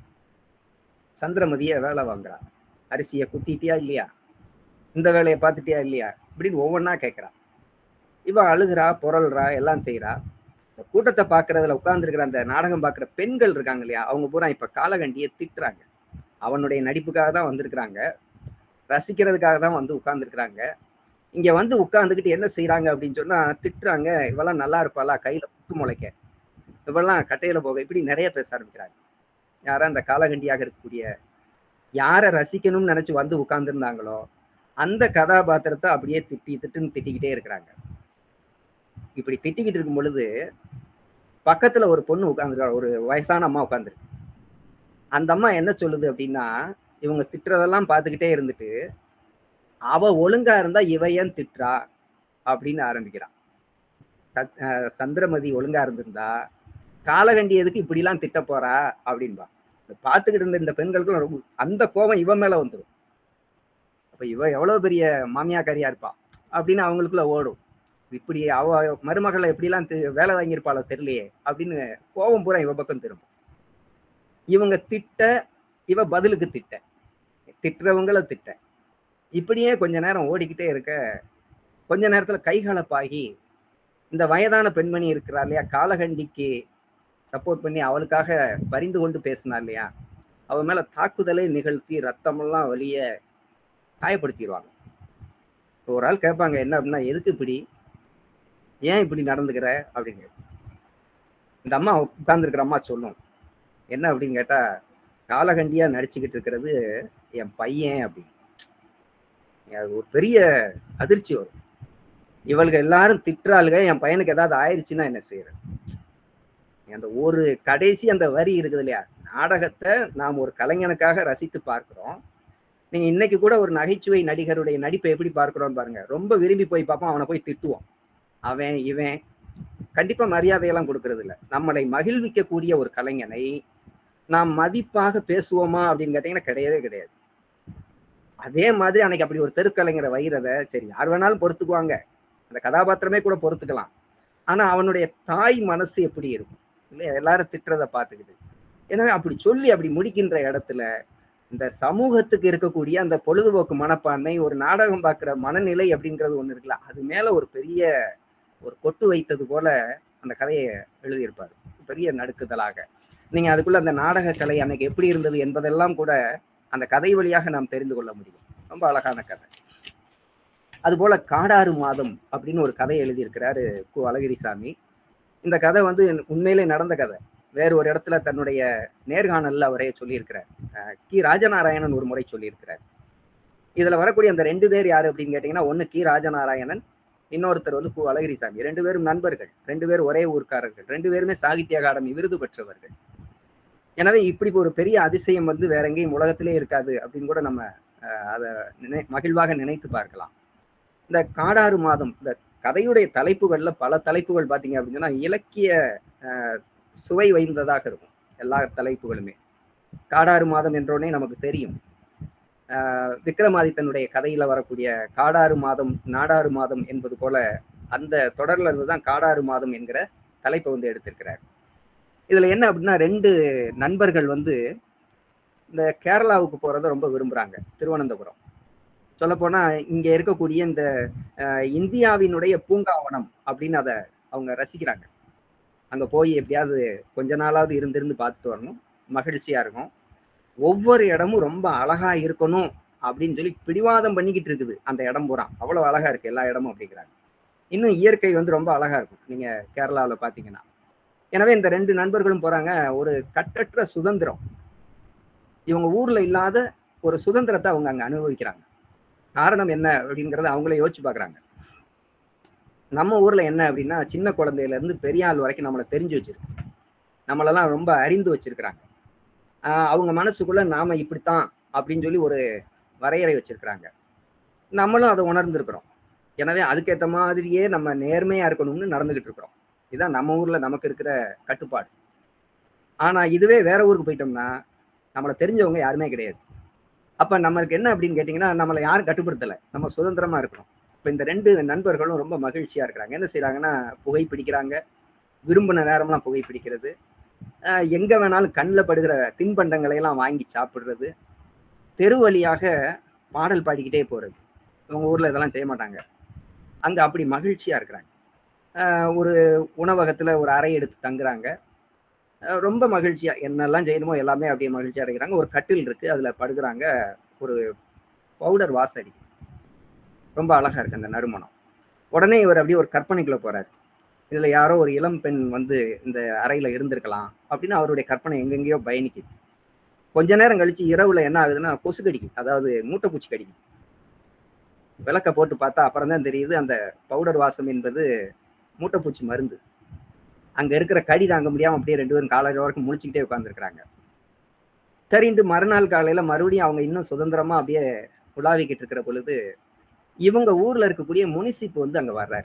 சந்திரமதிய வேலை வாங்குறான். அரிசியை குத்திட்டியா இல்லையா, இந்த வேலையை பார்த்துட்டியா இல்லையா அப்படின்னு ஒவ்வொன்னா கேட்கிறான். இவ அழுகிறா, புரள்றா, எல்லாம் செய்யறா. இந்த கூட்டத்தை பாக்குறதுல உட்கார்ந்துருக்கிற அந்த நாடகம் பாக்குற பெண்கள் இருக்காங்க இல்லையா, அவங்க பூரா இப்ப காலகண்டியை திட்டுறாங்க. அவனுடைய நடிப்புக்காக தான் வந்திருக்கிறாங்க, ரசிக்கிறதுக்காக தான் வந்து உட்கார்ந்துருக்கிறாங்க. இங்க வந்து உட்கார்ந்துக்கிட்டு என்ன செய்யறாங்க அப்படின்னு சொன்னா திட்டுறாங்க. இவெல்லாம் நல்லா இருப்பாளா, கையில புத்து முளைக்க, இவெல்லாம் கட்டையில போக, இப்படி நிறைய பேச ஆரம்பிக்கிறாங்க. யாரா அந்த காலகண்டியாக இருக்கக்கூடிய யாரை ரசிக்கணும்னு நினைச்சு வந்து உட்கார்ந்துருந்தாங்களோ அந்த கதாபாத்திரத்தை அப்படியே திட்டி திட்டுன்னு திட்டிக்கிட்டே இருக்கிறாங்க. இப்படி திட்டிக்கிட்டு இருக்கும் பொழுது பக்கத்துல ஒரு பொண்ணு உட்கார்ந்துருக்கா, ஒரு வயசான அம்மா உட்கார்ந்துருக்கு. அந்த அம்மா என்ன சொல்லுது அப்படின்னா, இவங்க திட்டுறதெல்லாம் பார்த்துக்கிட்டே இருந்துட்டு அவ ஒழுங்கா இருந்தா இவ ஏன் திட்டுறா அப்படின்னு ஆரம்பிக்கிறான். சந்திரமதி ஒழுங்கா இருந்திருந்தா காலகண்டி எதுக்கு இப்படி எல்லாம் திட்ட போறா அப்படின்பா. பார்த்துக்கிட்டு இருந்த இந்த பெண்களுக்கும் ரொம்ப அந்த கோபம் இவ மேல வந்துடும். அப்ப இவ எவ்வளவு பெரிய மாமியாக்காரியா இருப்பா அப்படின்னு அவங்களுக்குள்ள ஓடும். இப்படி அவ மருமகளை எப்படி எல்லாம் வேலை வாங்கியிருப்பாளோ தெரியலையே அப்படின்னு கோபம் பூரா இவ பக்கம் திரும்பும். இவங்க திட்ட, இவ பதிலுக்கு திட்ட, திட்டுறவங்களை திட்ட, இப்படியே கொஞ்ச நேரம் ஓடிக்கிட்டே இருக்க கொஞ்ச நேரத்துல கைகலப்பாகி இந்த வயதான பெண்மணி இருக்கிறா இல்லையா, காலகண்டிக்கு சப்போர்ட் பண்ணி அவளுக்காக பரிந்து கொண்டு பேசினா இல்லையா, அவ மேல தாக்குதலை நிகழ்த்தி ரத்தமெல்லாம் வலிய காயப்படுத்திடுவாங்க. ஒரு ஆள் கேட்பாங்க, என்ன அப்படின்னா, எதுக்கு இப்படி, ஏன் இப்படி நடந்துக்கிற அப்படின்னு. இந்த அம்மா உட்கார்ந்துருக்கிற அம்மா சொல்லும், என்ன அப்படின்னு கேட்டா, காலகண்டியா நடிச்சுக்கிட்டு இருக்கிறது என் பையன் அப்படின்னு. அது ஒரு பெரிய அதிர்ச்சி வரும். இவளுக்கு எல்லாரும் திட்டுறாளுங்க, என் பையனுக்கு ஏதாவது ஆயிடுச்சுன்னா என்ன செய்யறது. அந்த ஒரு கடைசி அந்த வரி இருக்குது இல்லையா, நாடகத்தை நாம் ஒரு கலைஞனுக்காக ரசித்து பார்க்கிறோம். நீங்க இன்னைக்கு கூட ஒரு நகைச்சுவை நடிகருடைய நடிப்பை எப்படி பார்க்கிறோம்னு பாருங்க. ரொம்ப விரும்பி போய் பார்ப்போம், அவனை போய் திட்டுவோம். அவன் இவன் கண்டிப்பா மரியாதையெல்லாம் கொடுக்கறது இல்லை. நம்மளை மகிழ்விக்கக்கூடிய ஒரு கலைஞனை நாம் மதிப்பாக பேசுவோமா அப்படின்னு கேட்டீங்கன்னா கிடையவே கிடையாது. அதே மாதிரி அன்னைக்கு அப்படி ஒரு தெருக்கலைஞரை வைரதை சரி யார் வேணாலும் பொறுத்துக்குவாங்க, அந்த கதாபாத்திரமே கூட பொறுத்துக்கலாம். ஆனா அவனுடைய தாய் மனசு எப்படி இருக்கும் இல்லையா, எல்லாரும் திட்டுறதை பார்த்துக்கிட்டு. எனவே அப்படி சொல்லி அப்படி முடிக்கின்ற இடத்துல இந்த சமூகத்துக்கு இருக்கக்கூடிய அந்த பொழுதுபோக்கு மனப்பான்மை, ஒரு நாடகம் பார்க்குற மனநிலை அப்படிங்கிறது ஒண்ணு இருக்குல்ல, அது மேல ஒரு பெரிய ஒரு கொட்டு வைத்தது போல அந்த கதையை எழுதியிருப்பாரு, பெரிய நடுக்குதலாக. நீங்க அதுக்குள்ள அந்த நாடக கலை அன்னைக்கு எப்படி இருந்தது என்பதெல்லாம் கூட அந்த கதை வழியாக நாம் தெரிந்து கொள்ள முடியும். ரொம்ப அழகான கதை. அது போல காடாறு மாதம் அப்படின்னு ஒரு கதை எழுதியிருக்கிறாரு கு அழகிரிசாமி. இந்த கதை வந்து உண்மையிலே நடந்த கதை. வேறு ஒரு இடத்துல தன்னுடைய நேர்காணல்ல அவரே சொல்லியிருக்கிறார். கி ராஜநாராயணன் ஒரு முறை சொல்லியிருக்கிறார். இதுல வரக்கூடிய அந்த ரெண்டு பேர் யாரு அப்படின்னு கேட்டீங்கன்னா, ஒண்ணு கி ராஜநாராயணன், இன்னொருத்தர் வந்து கு அழகிரிசாமி. ரெண்டு பேரும் நண்பர்கள், ரெண்டு பேரும் ஒரே ஊர்க்காரர்கள், ரெண்டு பேருமே சாகித்ய அகாடமி விருது பெற்றவர்கள். எனவே இப்படி ஒரு பெரிய அதிசயம் வந்து வேற எங்கேயும் உலகத்திலே இருக்காது அப்படின்னு கூட நம்ம அதை நினை மகிழ்வாக நினைத்து பார்க்கலாம். இந்த காடாறு மாதம், இந்த கதையுடைய தலைப்புகள்ல பல தலைப்புகள் பாத்தீங்க அப்படின்னா இலக்கிய அஹ் சுவை வைந்ததாக இருக்கும். எல்லா தலைப்புகளுமே காடாறு மாதம் என்றோடனே நமக்கு தெரியும். ஆஹ் விக்ரமாதித்தனுடைய கதையில வரக்கூடிய காடாறு மாதம் நாடாறு மாதம் என்பது போல அந்த தொடர்ல இருந்துதான் காடாறு மாதம் என்கிற தலைப்பை வந்து எடுத்திருக்கிறார். இதுல என்ன அப்படின்னா, ரெண்டு நண்பர்கள் வந்து இந்த கேரளாவுக்கு போறதை ரொம்ப விரும்புறாங்க. திருவனந்தபுரம் சொல்ல போனா இங்க இருக்கக்கூடிய இந்த இந்தியாவினுடைய பூங்காவனம் அப்படின்னு அதை அவங்க ரசிக்கிறாங்க. அங்க போய் எப்படியாவது கொஞ்ச நாளாவது இருந்திருந்து பார்த்துட்டு வரணும், மகிழ்ச்சியா இருக்கும், ஒவ்வொரு இடமும் ரொம்ப அழகா இருக்கணும் அப்படின்னு சொல்லி பிடிவாதம் பண்ணிக்கிட்டு இருக்குது. அந்த இடம் பூரா அவ்வளவு அழகா இருக்கு எல்லா இடமும் அப்படிங்கிறாங்க. இன்னும் இயற்கை வந்து ரொம்ப அழகா இருக்கும் நீங்க கேரளாவில் பாத்தீங்கன்னா. எனவே இந்த ரெண்டு நண்பர்களும் போறாங்க. ஒரு கட்டற்ற சுதந்திரம், இவங்க ஊர்ல இல்லாத ஒரு சுதந்திரத்தை அவங்க அங்க அனுபவிக்கிறாங்க. காரணம் என்ன அப்படிங்கிறத அவங்களே யோசிச்சு பாக்குறாங்க. நம்ம ஊர்ல என்ன அப்படின்னா, சின்ன குழந்தையில இருந்து பெரிய ஆள் வரைக்கும் நம்மளை தெரிஞ்சு வச்சிருக்கு, நம்மளெல்லாம் ரொம்ப அறிந்து வச்சிருக்கிறாங்க. ஆஹ் அவங்க மனசுக்குள்ள நாம இப்படித்தான் அப்படின்னு சொல்லி ஒரு வரையறை வச்சிருக்கிறாங்க. நம்மளும் அதை உணர்ந்திருக்கிறோம். எனவே அதுக்கேற்ற மாதிரியே நம்ம நேர்மையா இருக்கணும்னு நடந்துகிட்டு இருக்கிறோம். இதுதான் நம்ம ஊர்ல நமக்கு இருக்கிற கட்டுப்பாடு. ஆனா இதுவே வேற ஊருக்கு போயிட்டோம்னா நம்மளை தெரிஞ்சவங்க யாருமே கிடையாது. அப்ப நம்மளுக்கு என்ன அப்படின்னு கேட்டீங்கன்னா, நம்மளை யாரும் கட்டுப்படுத்தலை, நம்ம சுதந்திரமா இருக்கிறோம். இப்ப இந்த ரெண்டு நண்பர்களும் ரொம்ப மகிழ்ச்சியா இருக்கிறாங்க. என்ன செய்யறாங்கன்னா, புகை பிடிக்கிறாங்க. விரும்பின நேரம்லாம் புகை பிடிக்கிறது, ஆஹ் எங்க வேணாலும் கண்ணில் படுகிற தின்பண்டங்களை எல்லாம் வாங்கி சாப்பிடுறது, தெரு வழியாக பாடல் பாடிக்கிட்டே போறது. அவங்க ஊர்ல இதெல்லாம் செய்ய மாட்டாங்க. அங்க அப்படி மகிழ்ச்சியா இருக்கிறாங்க. ஆஹ் ஒரு உணவகத்துல ஒரு அறை எடுத்து தங்குறாங்க. ரொம்ப மகிழ்ச்சியா என்னெல்லாம் செய்யணுமோ எல்லாமே அப்படியே மகிழ்ச்சியா இருக்கிறாங்க. ஒரு கட்டில் இருக்கு, அதுல படுக்கிறாங்க. ஒரு பவுடர் வாசடி ரொம்ப அழகா இருக்கு அந்த நறுமணம். உடனே இவர் அப்படியே ஒரு கற்பனைக்குள்ள போறாரு. இதுல யாரோ ஒரு இளம் பெண் வந்து இந்த அறையில இருந்திருக்கலாம் அப்படின்னு அவருடைய கற்பனை எங்கெங்கேயோ பயணிக்குது. கொஞ்ச நேரம் கழிச்சு இரவுல என்ன ஆகுதுன்னா, கொசு கடிக்குது, அதாவது மூட்டைப்பூச்சி கடிக்குது. விளக்க போட்டு பார்த்தா அப்புறம் தான் தெரியுது அந்த பவுடர் வாசம் என்பது மூட்டைப்பூச்சி மருந்து. அங்க இருக்கிற கடி தாங்க முடியாம அப்படியே ரெண்டு பேரும் காலையில வரைக்கும் முழிச்சுக்கிட்டே உட்காந்துருக்கிறாங்க. சரின்ட்டு மறுநாள் காலையில மறுபடியும் அவங்க இன்னும் சுதந்திரமா அப்படியே உலாவிக்கிட்டு இருக்கிற பொழுது இவங்க ஊர்ல இருக்கக்கூடிய முனிசிப்பு வந்து அங்க வர்றாரு.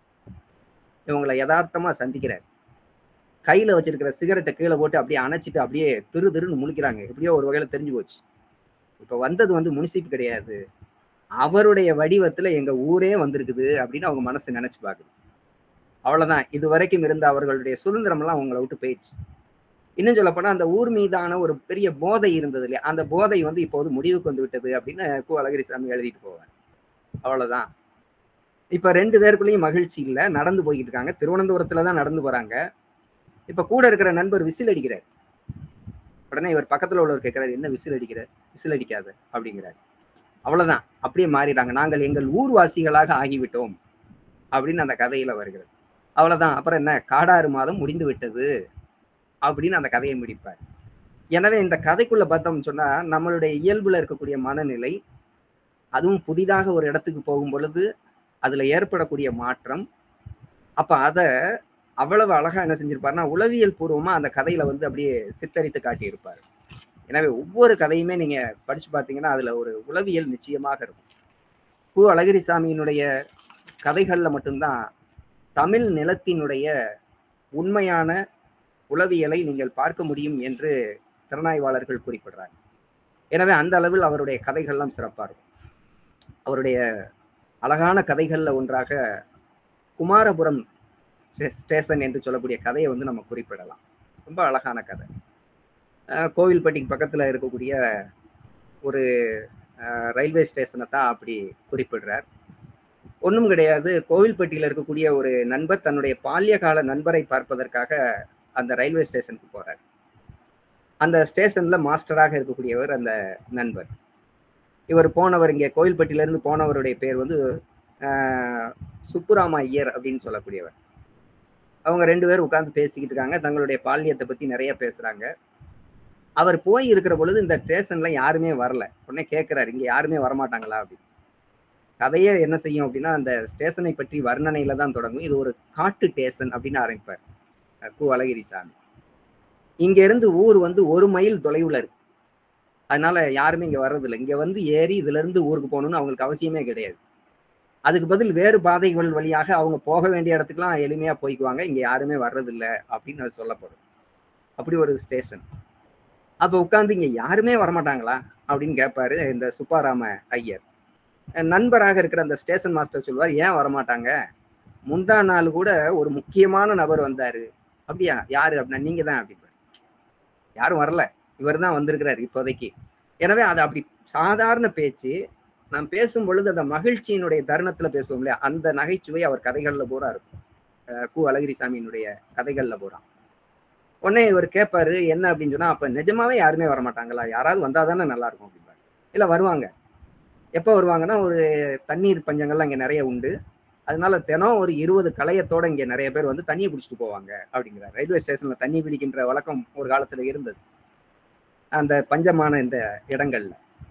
இவங்களை யதார்த்தமா சந்திக்கிறார். கையில வச்சிருக்கிற சிகரெட்டை கீழே போட்டு அப்படியே அணைச்சிட்டு அப்படியே திரு திருன்னு முழிக்கிறாங்க. எப்படியோ ஒரு வகையில தெரிஞ்சு போச்சு, இப்ப வந்தது வந்து முனிசிப்பு கிடையாது, அவருடைய வடிவத்துல எங்க ஊரே வந்திருக்குது அப்படின்னு அவங்க மனசு நினைச்சு பாக்குது. அவ்வளவுதான், இது வரைக்கும் இருந்த அவர்களுடைய சுதந்திரம் எல்லாம் அவங்களை விட்டு போயிடுச்சு. இன்னும் சொல்ல போனா அந்த ஊர் மீதான ஒரு பெரிய போதை இருந்தது இல்லையா, அந்த போதை வந்து இப்போது முடிவுக்கு வந்து விட்டது அப்படின்னு கு அழகிரிசாமி எழுதிட்டு போவார். அவ்வளவுதான். இப்ப ரெண்டு பேருக்குள்ளேயும் மகிழ்ச்சி இல்ல, நடந்து போய்கிட்டு இருக்காங்க. திருவனந்தபுரத்துலதான் நடந்து போறாங்க. இப்ப கூட இருக்கிற நண்பர் விசில் அடிக்கிறார். உடனே இவர் பக்கத்துல உள்ளவர் கேட்கிறார், என்ன விசில் அடிக்கிற, விசில் அடிக்காத அப்படிங்கிறார். அவ்வளவுதான், அப்படியே மாறிடுறாங்க. நாங்கள் எங்கள் ஊர்வாசிகளாக ஆகிவிட்டோம் அப்படின்னு அந்த கதையில வருகிறது. அவ்வளவுதான், அப்புறம் என்ன, காடாறு மாதம் முடிந்து விட்டது அப்படின்னு அந்த கதையை முடிப்பார். எனவே இந்த கதைக்குள்ள பார்த்தோம்னு சொன்னா, நம்மளுடைய இயல்புல இருக்கக்கூடிய மனநிலை, அதுவும் புதிதாக ஒரு இடத்துக்கு போகும் பொழுது அதுல ஏற்படக்கூடிய மாற்றம், அப்ப அத அவ்வளவு அழகா என்ன செஞ்சிருப்பாருன்னா உளவியல் பூர்வமா அந்த கதையில வந்து அப்படியே சித்தரித்து காட்டியிருப்பாரு. எனவே ஒவ்வொரு கதையுமே நீங்க படிச்சு பார்த்தீங்கன்னா அதுல ஒரு உளவியல் நிச்சயமாக இருக்கும். கு அழகிரிசாமியினுடைய கதைகள்ல மட்டும்தான் தமிழ் நிலத்தினுடைய உண்மையான உளவியலை நீங்கள் பார்க்க முடியும் என்று திறனாய்வாளர்கள் குறிப்பிடுறாங்க. எனவே அந்த அளவில் அவருடைய கதைகள்லாம் சிறப்பா இருக்கும். அவருடைய அழகான கதைகள்ல ஒன்றாக குமாரபுரம் ஸ்டேஷன் என்று சொல்லக்கூடிய கதையை வந்து நம்ம குறிப்பிடலாம். ரொம்ப அழகான கதை. கோவில்பட்டிக்கு பக்கத்துல இருக்கக்கூடிய ஒரு ரயில்வே ஸ்டேஷனை தான் அப்படி குறிப்பிடுறார். ஒன்றும் கிடையாது, கோவில்பட்டியில இருக்கக்கூடிய ஒரு நண்பர் தன்னுடைய பால்ய கால நண்பரை பார்ப்பதற்காக அந்த ரயில்வே ஸ்டேஷனுக்கு போறார். அந்த ஸ்டேஷன்ல மாஸ்டராக இருக்கக்கூடியவர் அந்த நண்பர். இவர் போனவர், இங்கே கோவில்பட்டியில இருந்து போனவருடைய பேர் வந்து ஆஹ் சுப்புராம ஐயர் அப்படின்னு சொல்லக்கூடியவர். அவங்க ரெண்டு பேரும் உட்கார்ந்து பேசிக்கிட்டு இருக்காங்க, தங்களுடைய பால்யத்தை பத்தி நிறைய பேசுறாங்க. அவர் போய் இருக்கிற பொழுது இந்த ஸ்டேஷன்ல யாருமே வரல. உடனே கேட்கிறாரு, இங்க யாருமே வரமாட்டாங்களா அப்படின்னு. கதையே என்ன செய்யும் அப்படின்னா அந்த ஸ்டேஷனை பற்றி வர்ணனையில தான் தொடங்கும். இது ஒரு காட்டு ஸ்டேஷன் அப்படின்னு ஆரம்பிப்பார் கு அழகிரிசாமி. இங்க இருந்து ஊர் வந்து ஒரு மைல் தொலைவுல இருக்கு, அதனால யாருமே இங்க வர்றதில்லை. இங்க வந்து ஏறி இதுல இருந்து ஊருக்கு போகணும்னு அவங்களுக்கு அவசியமே கிடையாது. அதுக்கு பதில் வேறு பாதைகள் வழியாக அவங்க போக வேண்டிய இடத்துக்குலாம் எளிமையா போய்க்குவாங்க, இங்க யாருமே வர்றதில்லை அப்படின்னு அது சொல்லப்படும். அப்படி ஒரு ஸ்டேஷன். அப்ப உட்கார்ந்து இங்க யாருமே வரமாட்டாங்களா அப்படின்னு கேட்பாரு இந்த சுப்பாராம ஐயர். நண்பராக இருக்கிற அந்த ஸ்டேஷன் மாஸ்டர் சொல்வார், ஏன் வரமாட்டாங்க, முந்தா நாள் கூட ஒரு முக்கியமான நபர் வந்தாரு. அப்படியா, யாரு அப்படின்னா நீங்க தான் அப்படின்பாரு. யாரும் வரல, இவர் தான் வந்திருக்கிறார் இப்போதைக்கு. எனவே அது அப்படி சாதாரண பேச்சு. நாம் பேசும் பொழுது அந்த மகிழ்ச்சியினுடைய தருணத்துல பேசுவோம் இல்லையா, அந்த நகைச்சுவை அவர் கதைகள்ல பூரா இருக்கும். கு அழகிரிசாமியினுடைய கதைகள்ல பூரா. உடனே இவர் கேட்பாரு என்ன அப்படின்னு சொன்னா, அப்ப நிஜமாவே யாருமே வரமாட்டாங்களா, யாராவது வந்தாதானே நல்லா இருக்கும் அப்படின்பாரு. இல்ல வருவாங்க. எப்ப வருவாங்கன்னா, ஒரு தண்ணீர் பஞ்சங்கள்லாம் இங்க நிறைய உண்டு, அதனால தினம் ஒரு இருபது களையத்தோட இங்க நிறைய பேர் வந்து தண்ணியை பிடிச்சிட்டு போவாங்க அப்படிங்கிறார். ரயில்வே ஸ்டேஷன்ல தண்ணி பிடிக்கின்ற வழக்கம் ஒரு காலத்துல இருந்தது அந்த பஞ்சமான இந்த இடங்கள்ல.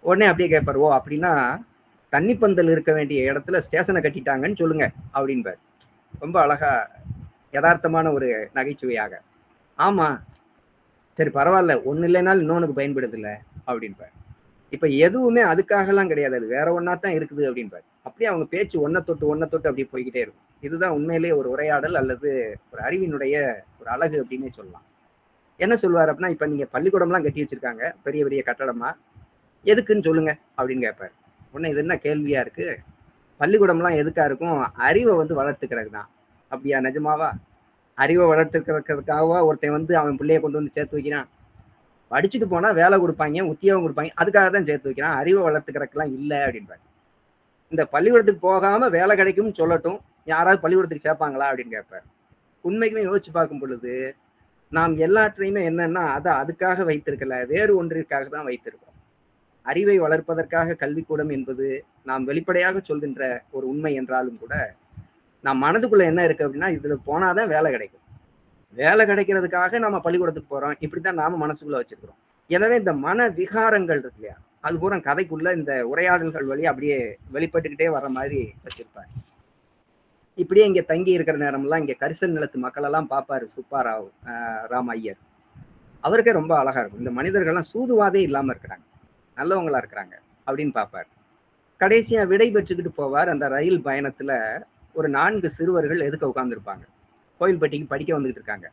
உடனே அப்படியே கேட்பாரு, ஓ அப்படின்னா தண்ணி பந்தல் இருக்க வேண்டிய இடத்துல ஸ்டேஷனை கட்டிட்டாங்கன்னு சொல்லுங்க அப்படின்பார். ரொம்ப அழகா யதார்த்தமான ஒரு நகைச்சுவையாக. ஆமா, சரி பரவாயில்ல, ஒண்ணு இல்லைனாலும் இன்னொன்னுக்கு பயன்படுது இல்ல அப்படின்பார். இப்ப எதுவுமே அதுக்காகலாம் கிடையாது, அது வேற ஒன்னா தான் இருக்குது அப்படின்பார். அப்படியே அவங்க பேச்சு ஒன்ன தொட்டு ஒன்ன தொட்டு அப்படியே போய்கிட்டே இருக்கும். இதுதான் உண்மையிலேயே ஒரு உரையாடல் அல்லது ஒரு அறிவினுடைய ஒரு அழகு அப்படின்னே சொல்லலாம். என்ன சொல்லுவார் அப்படின்னா, இப்ப நீங்க பள்ளிக்கூடம்லாம் கட்டி வச்சிருக்காங்க பெரிய பெரிய கட்டடமா, எதுக்குன்னு சொல்லுங்க அப்படின்னு கேட்பாரு. உடனே இது என்ன கேள்வியா இருக்கு, பள்ளிக்கூடம்லாம் எதுக்கா இருக்கும், அறிவை வந்து வளர்த்துக்கிறதுக்கு தான். அப்படியா, நிஜமாவா? அறிவை வளர்த்துக்கிறதுக்காகவா ஒருத்தன் வந்து அவன் பிள்ளைய கொண்டு வந்து சேர்த்து வைக்கிறான்? படிச்சுட்டு போனா வேலை கொடுப்பாங்க, உத்தியோகம் கொடுப்பாங்க, அதுக்காக தான் சேர்த்து வைக்கிறான், அறிவை வளர்த்துக்கிறதுக்கெல்லாம் இல்லை அப்படின்பாரு. இந்த பள்ளிக்கூடத்துக்கு போகாம வேலை கிடைக்கும்னு சொல்லட்டும், யாராவது பள்ளிக்கூடத்துக்கு சேர்ப்பாங்களா அப்படின்னு கேட்பாரு. உண்மைக்குமே யோசிச்சு பார்க்கும் பொழுது நாம் எல்லாற்றையுமே என்னன்னா அதை அதுக்காக வைத்திருக்கல, வேறு ஒன்றிற்காக தான் வைத்திருக்கோம். அறிவை வளர்ப்பதற்காக கல்விக்கூடம் என்பது நாம் வெளிப்படையாக சொல்கின்ற ஒரு உண்மை என்றாலும் கூட, நாம் மனதுக்குள்ள என்ன இருக்கு அப்படின்னா, இதுல போனாதான் வேலை கிடைக்கும், வேலை கிடைக்கிறதுக்காக நம்ம பள்ளிக்கூடத்துக்கு போறோம், இப்படித்தான் நாம மனசுக்குள்ள வச்சிருக்கிறோம். எனவே இந்த மன விகாரங்கள் இருக்கு இல்லையா, அது பூரா கதைக்குள்ள இந்த உரையாடல்கள் வழி அப்படியே வெளிப்பட்டுக்கிட்டே வர்ற மாதிரி வச்சிருப்பாரு. இப்படியே இங்க தங்கி இருக்கிற நேரம்லாம் இங்க கரிசல் நிலத்து மக்கள் எல்லாம் பார்ப்பாரு சுப்பாராவ் ஆஹ் ராம் ஐயர். அவருக்கே ரொம்ப அழகா இருக்கும், இந்த மனிதர்கள்லாம் சூதுவாதே இல்லாம இருக்கிறாங்க, நல்லவங்களா இருக்கிறாங்க அப்படின்னு பார்ப்பார். கடைசியா விடை பெற்றுக்கிட்டு போவார். அந்த ரயில் பயணத்துல ஒரு நான்கு சிறுவர்கள் எதுக்க உட்கார்ந்துருப்பாங்க, கோயில்பட்டிக்கு படிக்க வந்துகிட்டு இருக்காங்க.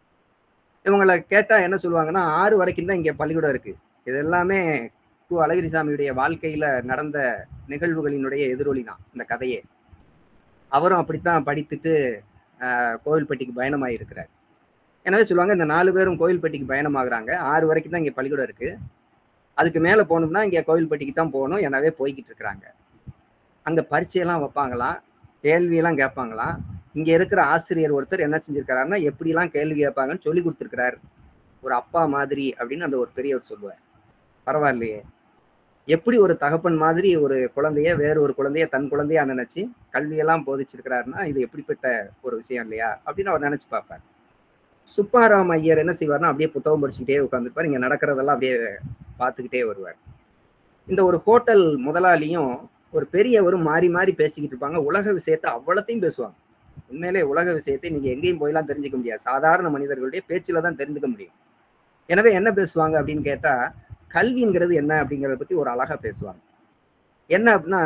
இவங்களை கேட்டா என்ன சொல்லுவாங்கன்னா, ஆறு வரைக்கும் தான் இங்க பள்ளிக்கூடம் இருக்கு, இது எல்லாமே கு அழகிரிசாமியுடைய வாழ்க்கையில நடந்த நிகழ்வுகளினுடைய எதிரொலி தான் இந்த கதையே. அவரும் அப்படித்தான் படித்துட்டு ஆஹ் கோவில்பட்டிக்கு பயணமாகி இருக்கிறார். எனவே சொல்லுவாங்க, இந்த நாலு பேரும் கோவில்பட்டிக்கு பயணமாகறாங்க, ஆறு வரைக்கும் தான் இங்க பள்ளிக்கூடம் இருக்கு, அதுக்கு மேல போகணும்னா இங்க கோவில்பட்டிக்கு தான் போகணும், எனவே போய்கிட்டு இருக்கிறாங்க. அங்க பரீட்சையெல்லாம் வைப்பாங்களாம், கேள்வியெல்லாம் கேட்பாங்களாம். இங்க இருக்கிற ஆசிரியர் ஒருத்தர் என்ன செஞ்சிருக்காருன்னா, எப்படிலாம் கேள்வி கேட்பாங்கன்னு சொல்லி கொடுத்துருக்கிறார், ஒரு அப்பா மாதிரி அப்படின்னு அந்த ஒரு பெரியவர் சொல்லுவார். பரவாயில்லையே, எப்படி ஒரு தகப்பன் மாதிரி ஒரு குழந்தைய வேற ஒரு குழந்தைய தன் குழந்தையா நினைச்சு கல்வியெல்லாம் போதிச்சிருக்கிறாருன்னா இது எப்படிப்பட்ட ஒரு விஷயம் இல்லையா அப்படின்னு அவர் நினைச்சு பார்ப்பார். சுப்பாராம் ஐயர் என்ன செய்வார்னா, அப்படியே புத்தகம் படிச்சுக்கிட்டே உட்காந்துருப்பார், இங்க நடக்கிறதெல்லாம் அப்படியே பார்த்துக்கிட்டே வருவார். இந்த ஒரு ஹோட்டல் முதலாளியும் ஒரு பெரியவரும் மாறி மாறி பேசிக்கிட்டு இருப்பாங்க, உலக விஷயத்தை அவ்வளத்தையும் பேசுவாங்க. உண்மையிலே உலக விஷயத்தை நீங்க எங்கேயும் போயெல்லாம் தெரிஞ்சுக்க முடியாது, சாதாரண மனிதர்களுடைய பேச்சுல தான் தெரிஞ்சுக்க முடியும். எனவே என்ன பேசுவாங்க அப்படின்னு கேட்டா, கல்விங்கிறது என்ன அப்படிங்கிறத பத்தி ஒரு அழகா பேசுவாங்க. என்ன அப்படின்னா,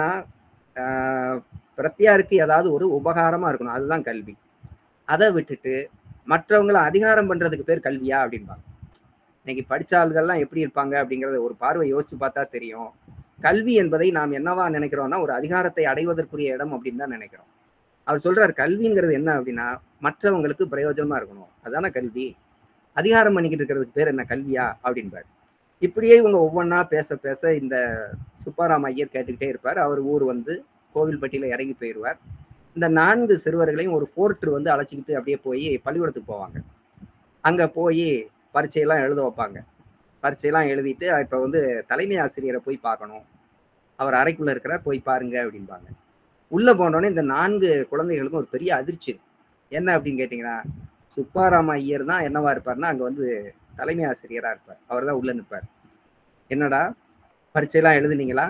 ஆஹ் பிரத்தியாருக்கு ஏதாவது ஒரு உபகாரமா இருக்கணும், அதுதான் கல்வி. அதை விட்டுட்டு மற்றவங்களை அதிகாரம் பண்றதுக்கு பேர் கல்வியா அப்படின்பாங்க. இன்னைக்கு படிச்ச ஆள்கள்லாம் எப்படி இருப்பாங்க அப்படிங்கிறத ஒரு பார்வை யோசிச்சு பார்த்தா தெரியும். கல்வி என்பதை நாம் என்னவா நினைக்கிறோம்னா, ஒரு அதிகாரத்தை அடைவதற்குரிய இடம் அப்படின்னு தான் நினைக்கிறோம். அவர் சொல்றாரு, கல்விங்கிறது என்ன அப்படின்னா, மற்றவங்களுக்கு பிரயோஜனமா இருக்கணும், அதான கல்வி. அதிகாரம் பண்ணிக்கிட்டு இருக்கிறதுக்கு பேர் என்ன கல்வியா அப்படின்பாரு. இப்படியே இவங்க ஒவ்வொன்றா பேச பேச இந்த சுப்பாராம் ஐயர் கேட்டுக்கிட்டே இருப்பார். அவர் ஊர் வந்து கோவில்பட்டியில இறங்கி போயிடுவார். இந்த நான்கு சிறுவர்களையும் ஒரு போர்ட்டர் வந்து அழைச்சிக்கிட்டு அப்படியே போய் பள்ளிக்கூடத்துக்கு போவாங்க. அங்க போய் பரீட்சையெல்லாம் எழுத வைப்பாங்க. பரீட்சையெல்லாம் எழுதிட்டு இப்ப வந்து தலைமை ஆசிரியரை போய் பார்க்கணும், அவர் அறைக்குள்ள இருக்கிறார், போய் பாருங்க அப்படின்பாங்க. உள்ள போனோடனே இந்த நான்கு குழந்தைகளுக்கும் ஒரு பெரிய அதிர்ச்சி. என்ன அப்படின்னு கேட்டீங்கன்னா, சுப்பாராம ஐயர் தான் என்னவா இருப்பார்னா அங்க வந்து தலைமை ஆசிரியரா இருப்பார், அவர் தான் உள்ள நிற்பார். என்னடா பரீட்சையெல்லாம் எழுதுனீங்களா,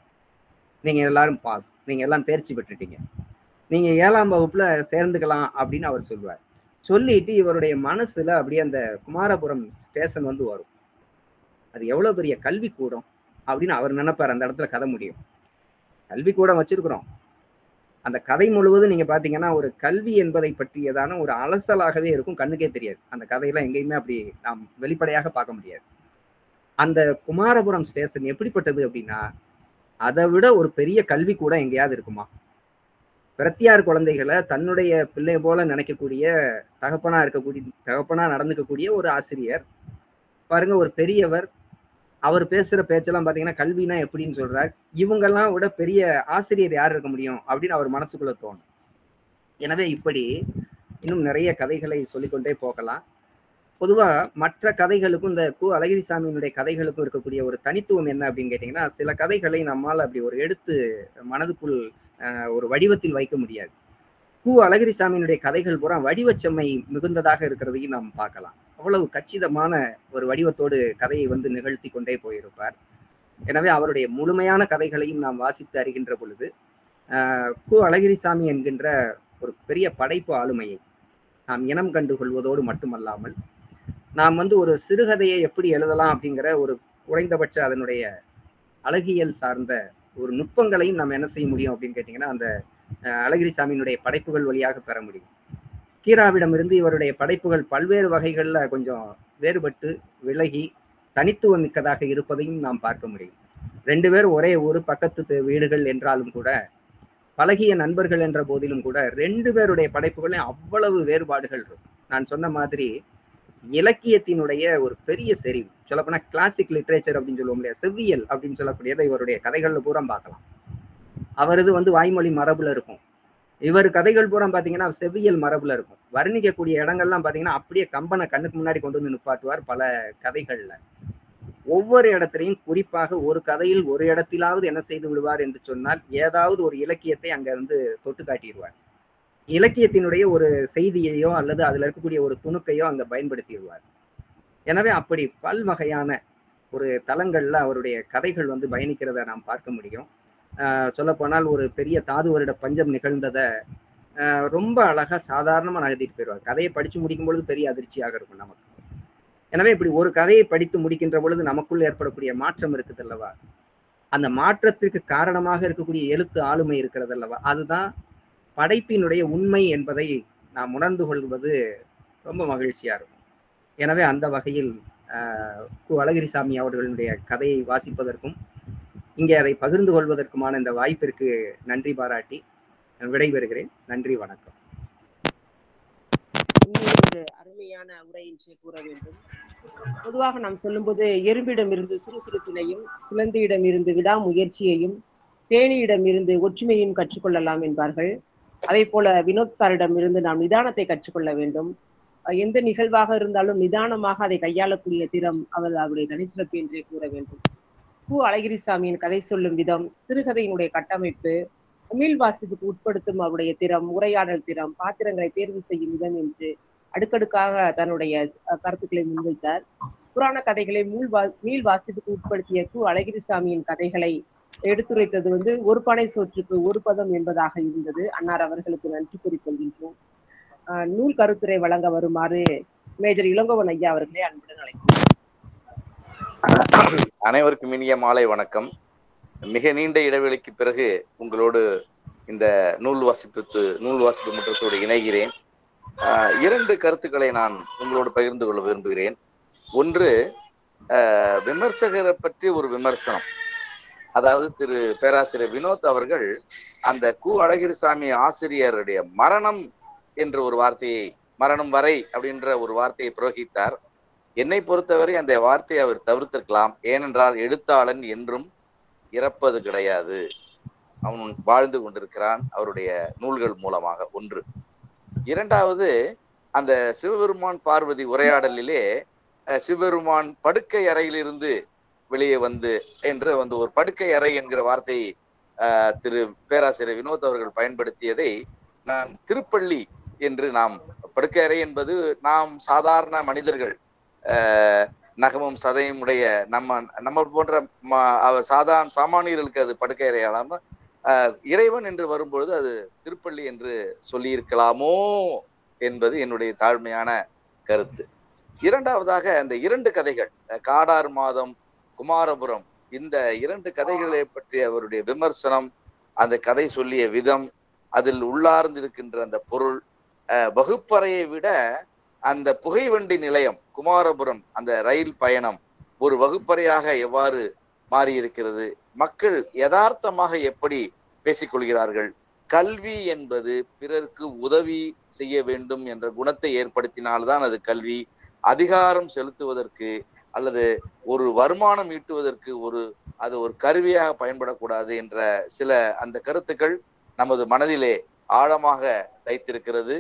நீங்க எல்லாரும் பாஸ், நீங்க எல்லாம் தேர்ச்சி பெற்றுட்டீங்க, நீங்க ஏழாம் வகுப்புல சேர்ந்துக்கலாம் அப்படின்னு அவர் சொல்லுவார். சொல்லிட்டு இவருடைய மனசுல அப்படியே அந்த குமாரபுரம் ஸ்டேஷன் வந்து வரும், அது எவ்வளவு பெரிய கல்வி கூடம் அப்படின்னு அவர் நினைப்பார். அந்த இடத்துல கதை முடியும். கல்வி கூடம் வச்சிருக்கிறோம், அந்த கதை முழுவதும் நீங்க பாத்தீங்கன்னா ஒரு கல்வி என்பதை பற்றியதான ஒரு அலசலாகவே இருக்கும், கண்ணுக்கே தெரியாது. அந்த கதையெல்லாம் எங்கேயுமே அப்படி நாம் வெளிப்படையாக பார்க்க முடியாது. அந்த குமாரபுரம் ஸ்டேஷன் எப்படிப்பட்டது அப்படின்னா, அதை விட ஒரு பெரிய கல்வி கூட எங்கேயாவது இருக்குமா? பிரத்தியார் குழந்தைகளை தன்னுடைய பிள்ளை போல நினைக்கக்கூடிய, தகப்பனா இருக்கக்கூடிய தகப்பனா நடந்துக்கக்கூடிய ஒரு ஆசிரியர் பாருங்க, ஒரு பெரியவர், அவர் பேசுற பேச்செல்லாம் பாத்தீங்கன்னா கல்வினா எப்படின்னு சொல்றார். இவங்கெல்லாம் விட பெரிய ஆசிரியர் யார் இருக்க முடியும் அப்படின்னு அவர் மனசுக்குள்ள தோணும். எனவே இப்படி இன்னும் நிறைய கதைகளை சொல்லிக்கொண்டே போகலாம். பொதுவா மற்ற கதைகளுக்கும் இந்த கு அழகிரிசாமியினுடைய கதைகளுக்கும் இருக்கக்கூடிய ஒரு தனித்துவம் என்ன அப்படின்னு கேட்டீங்கன்னா, சில கதைகளை நம்மால் அப்படி ஒரு எடுத்து மனதுக்குள் அஹ் ஒரு வடிவத்தில் வைக்க முடியாது. கு அழகிரிசாமியினுடைய கதைகள் பூரா வடிவச்செம்மை மிகுந்ததாக இருக்கிறதையும் நாம் பார்க்கலாம். அவ்வளவு கச்சிதமான ஒரு வடிவத்தோடு கதையை வந்து நிகழ்த்தி கொண்டே போயிருப்பார். எனவே அவருடைய முழுமையான கதைகளையும் நாம் வாசித்து அறிகின்ற பொழுது ஆஹ் கு அழகிரிசாமி என்கின்ற ஒரு பெரிய படைப்பு ஆளுமையை நாம் இனம் கண்டு கொள்வதோடு மட்டுமல்லாமல் நாம் வந்து ஒரு சிறுகதையை எப்படி எழுதலாம் அப்படிங்கிற ஒரு குறைந்தபட்ச அதனுடைய அழகியல் சார்ந்த ஒரு நுட்பங்களையும் நம்ம என்ன செய்ய முடியும் அப்படின்னு கேட்டீங்கன்னா அந்த அழகிரிசாமியினுடைய படைப்புகள் வழியாக பெற முடியும். கீராவிடமிருந்து இவருடைய படைப்புகள் பல்வேறு வகைகள்ல கொஞ்சம் வேறுபட்டு விலகி தனித்துவம் மிக்கதாக இருப்பதையும் நாம் பார்க்க முடியும். ரெண்டு பேரும் ஒரே ஊர் பக்கத்து வீடுகள் என்றாலும் கூட பழகிய நண்பர்கள் என்ற போதிலும் கூட ரெண்டு பேருடைய படைப்புகளையும் அவ்வளவு வேறுபாடுகள் இருக்கும். நான் சொன்ன மாதிரி இலக்கியத்தினுடைய ஒரு பெரிய செறிவு, சொல்லப்போனா கிளாசிக் லிட்ரேச்சர் அப்படின்னு சொல்லுவோம் இல்லையா, செவ்வியல் அப்படின்னு சொல்லக்கூடியதை இவருடைய கதைகள்ல பூரா பார்க்கலாம். அவரது வந்து வாய்மொழி மரபுல இருக்கும், இவர் கதைகள் பூரா பாத்தீங்கன்னா செவ்வியல் மரபுல இருக்கும். வர்ணிக்கக்கூடிய இடங்கள்லாம் பாத்தீங்கன்னா அப்படியே கம்பனை கண்ணுக்கு முன்னாடி கொண்டு வந்து நிப்பாட்டுவார். பல கதைகள்ல ஒவ்வொரு இடத்திலையும் குறிப்பாக ஒரு கதையில் ஒரு இடத்திலாவது என்ன செய்து விடுவார் என்று சொன்னால் ஏதாவது ஒரு இலக்கியத்தை அங்க வந்து தொட்டு காட்டிடுவார். இலக்கியத்தினுடைய ஒரு செய்தியையோ அல்லது அதுல இருக்கக்கூடிய ஒரு துணுக்கையோ அங்க பயன்படுத்திடுவார். எனவே அப்படி பல்வகையான ஒரு தளங்கள்ல அவருடைய கதைகள் வந்து பயணிக்கிறத நாம் பார்க்க முடியும். ஆஹ் சொல்ல போனால் ஒரு பெரிய தாது வருட பஞ்சம் நிகழ்ந்ததை ஆஹ் ரொம்ப அழகா சாதாரணமா நகர்த்திட்டு போயிடுவார். கதையை படிச்சு முடிக்கும் பொழுது பெரிய அதிர்ச்சியாக இருக்கும் நமக்கு. எனவே இப்படி ஒரு கதையை படித்து முடிக்கின்ற பொழுது நமக்குள்ள ஏற்படக்கூடிய மாற்றம் இருக்குது அல்லவா, அந்த மாற்றத்திற்கு காரணமாக இருக்கக்கூடிய எழுத்து ஆளுமை இருக்கிறது அல்லவா, அதுதான் படைப்பினுடைய உண்மை என்பதை நாம் உணர்ந்து கொள்வது ரொம்ப மகிழ்ச்சியா இருக்கும். எனவே அந்த வகையில் ஆஹ் கு அழகிரிசாமி அவர்களுடைய கதையை வாசிப்பதற்கும் இங்கே அதை பகிர்ந்து கொள்வதற்குமான இந்த வாய்ப்பிற்கு நன்றி பாராட்டி விடைபெறுகிறேன். நன்றி, வணக்கம். ஒரு அருமையான உரை என்று கூற வேண்டும். பொதுவாக நாம் சொல்லும்போது எறும்பிடம் இருந்து சுறுசுறுப்பினையும் குழந்தையிடம் இருந்து விடாமுயற்சியையும் தேனியிடம் இருந்து ஒற்றுமையும் கற்றுக்கொள்ளலாம் என்பார்கள். அதே போல வினோத் சாரிடம் இருந்து நாம் நிதானத்தை கற்றுக்கொள்ள வேண்டும். எந்த நிகழ்வாக இருந்தாலும் நிதானமாக அதை கையாளக்கூடிய திறம் அவர் அவருடைய தனிச்சிறப்பு என்றே கூற வேண்டும். கு அழகிரிசாமியின் கதை சொல்லும் விதம், சிறுகதையினுடைய கட்டமைப்பு, மீள் வாசிப்புக்கு உட்படுத்தும் அவருடைய திறம், உரையாடல் திறம், பாத்திரங்களை தேர்வு செய்யும் விதம் என்று அடுக்கடுக்காக தன்னுடைய கருத்துக்களை முன்வைத்தார். புராண கதைகளை மீள் வா மீள் வாசிப்புக்கு உட்படுத்திய கு அழகிரிசாமியின் கதைகளை எடுத்துரைத்தது வந்து ஒரு பானை சோற்றுக்கு ஒரு பதம் என்பதாக இருந்தது. அன்னார் அவர்களுக்கு நன்றி கூறிக்கொள்கின்றோம். ஆஹ் நூல் கருத்துரை வழங்க வருமாறு மேஜர் இளங்கோவன் ஐயா அவர்களை அன்புடன் அழைக்கிறேன். அனைவருக்கும் இனிய மாலை வணக்கம். மிக நீண்ட இடைவெளிக்கு பிறகு உங்களோடு இந்த நூல் வாசிப்பு நூல் வாசிப்பு முற்றத்தோடு இணைகிறேன். ஆஹ் இரண்டு கருத்துக்களை நான் உங்களோடு பகிர்ந்து கொள்ள விரும்புகிறேன். ஒன்று, ஆஹ் விமர்சகரை பற்றி ஒரு விமர்சனம். அதாவது திரு பேராசிரியர் வினோத் அவர்கள் அந்த கு அழகிரிசாமி ஆசிரியருடைய மரணம் என்ற ஒரு வார்த்தையை, மரணம் வரை அப்படின்ற ஒரு வார்த்தையை பிரயோகித்தார். என்னை பொறுத்தவரை அந்த வார்த்தையை அவர் தவிர்த்திருக்கலாம். ஏனென்றால் எழுத்தாளன் என்றும் இறப்பது கிடையாது, அவன் வாழ்ந்து கொண்டிருக்கிறான் அவருடைய நூல்கள் மூலமாக. ஒன்று. இரண்டாவது, அந்த சிவபெருமான் பார்வதி உரையாடலிலே சிவபெருமான் படுக்கை அறையிலிருந்து வெளியே வந்து என்று வந்து ஒரு படுக்கை அறை என்கிற வார்த்தையை அஹ் திரு பேராசிரியர் வினோத் அவர்கள் பயன்படுத்தியதை நான் திருப்பள்ளி என்று, நாம் படுக்கை அறை என்பது நாம் சாதாரண மனிதர்கள் அஹ் நகமும் சதையும் உடைய நம்ம நம்ம போன்ற அவர் சாதாரண சாமானியர்களுக்கு அது படுக்கை அறை ஆளாம அஹ் இறைவன் என்று வரும்பொழுது அது திருப்பள்ளி என்று சொல்லியிருக்கலாமோ என்பது என்னுடைய தாழ்மையான கருத்து. இரண்டாவதாக, அந்த இரண்டு கதைகள், காடார் மாதம், குமாரபுரம், இந்த இரண்டு கதைகளை பற்றிய அவருடைய விமர்சனம், அந்த கதை சொல்லிய விதம், அதில் உள்ளார்ந்திருக்கின்ற அந்த பொருள், வகுப்பறையை விட அந்த புகைவண்டி நிலையம் குமாரபுரம், அந்த ரயில் பயணம் ஒரு வகுப்பறையாக எவ்வாறு மாறியிருக்கிறது, மக்கள் யதார்த்தமாக எப்படி பேசிக்கொள்கிறார்கள், கல்வி என்பது பிறருக்கு உதவி செய்ய வேண்டும் என்ற குணத்தை ஏற்படுத்தினால்தான் அது கல்வி, அதிகாரம் செலுத்துவதற்கு அல்லது ஒரு வருமானம் ஈட்டுவதற்கு ஒரு அது ஒரு கருவியாக பயன்படக்கூடாது என்ற சில அந்த கருத்துக்கள் நமது மனதிலே ஆழமாக தைத்திருக்கிறது.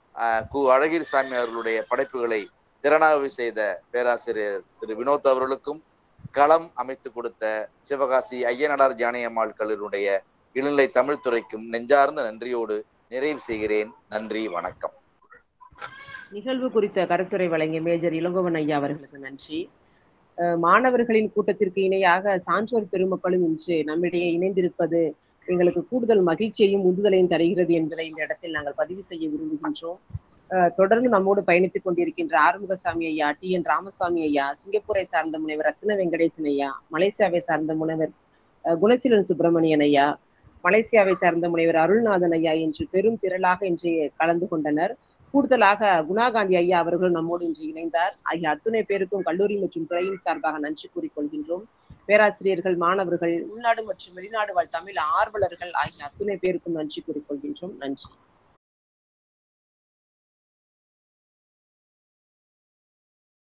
கு அழகிரிசாமி அவர்களுடைய படைப்புகளை திறனாய்வு செய்த பேராசிரியர் திரு வினோத் அவர்களுக்கும், களம் அமைத்து கொடுத்த சிவகாசி ஐயனடார் ஜானியம்மாள் கல்லூரியுடைய இளநிலை தமிழ் துறைக்கும் நெஞ்சார்ந்த நன்றியோடு நிறைவு செய்கிறேன். நன்றி, வணக்கம். நிகழ்வு குறித்த கருத்துரை வழங்கிய மேஜர் இளங்கோவன் ஐயா அவர்களுக்கு நன்றி. மாணவர்களின் கூட்டத்திற்கு இணையாக சான்றோர் பெருமக்களும் இன்று நம்மிடையே இணைந்திருப்பது எங்களுக்கு கூடுதல் மகிழ்ச்சியையும் உந்துதலையும் தருகிறது என்பதை இந்த இடத்தில் நாங்கள் பதிவு செய்ய விரும்புகின்றோம். தொடர்ந்து நம்மோடு பயணித்துக் கொண்டிருக்கின்ற ஆறுமுகசாமி ஐயா, டி என் ராமசாமி ஐயா, சிங்கப்பூரை சார்ந்த முனைவர் ரத்ன வெங்கடேசன் ஐயா, மலேசியாவை சார்ந்த முனைவர் குணசீலன் சுப்பிரமணியன் ஐயா, மலேசியாவை சார்ந்த முனைவர் அருள்நாதன் ஐயா என்று பெரும் திரளாக இன்று கலந்து கொண்டனர். கூடுதலாக குணாகாந்தி ஐயா அவர்கள் நம்மோடு இன்று இணைந்தார். ஆகிய அத்துணை பேருக்கும் கல்லூரி மற்றும் துறையின் சார்பாக நன்றி கூறிக்கொள்கின்றோம். பேராசிரியர்கள், மாணவர்கள், உள்நாடு மற்றும் வெளிநாடு வாழ் தமிழ் ஆர்வலர்கள் ஆகிய அத்துணை பேருக்கும் நன்றி கூறிக்கொள்கின்றோம். நன்றி.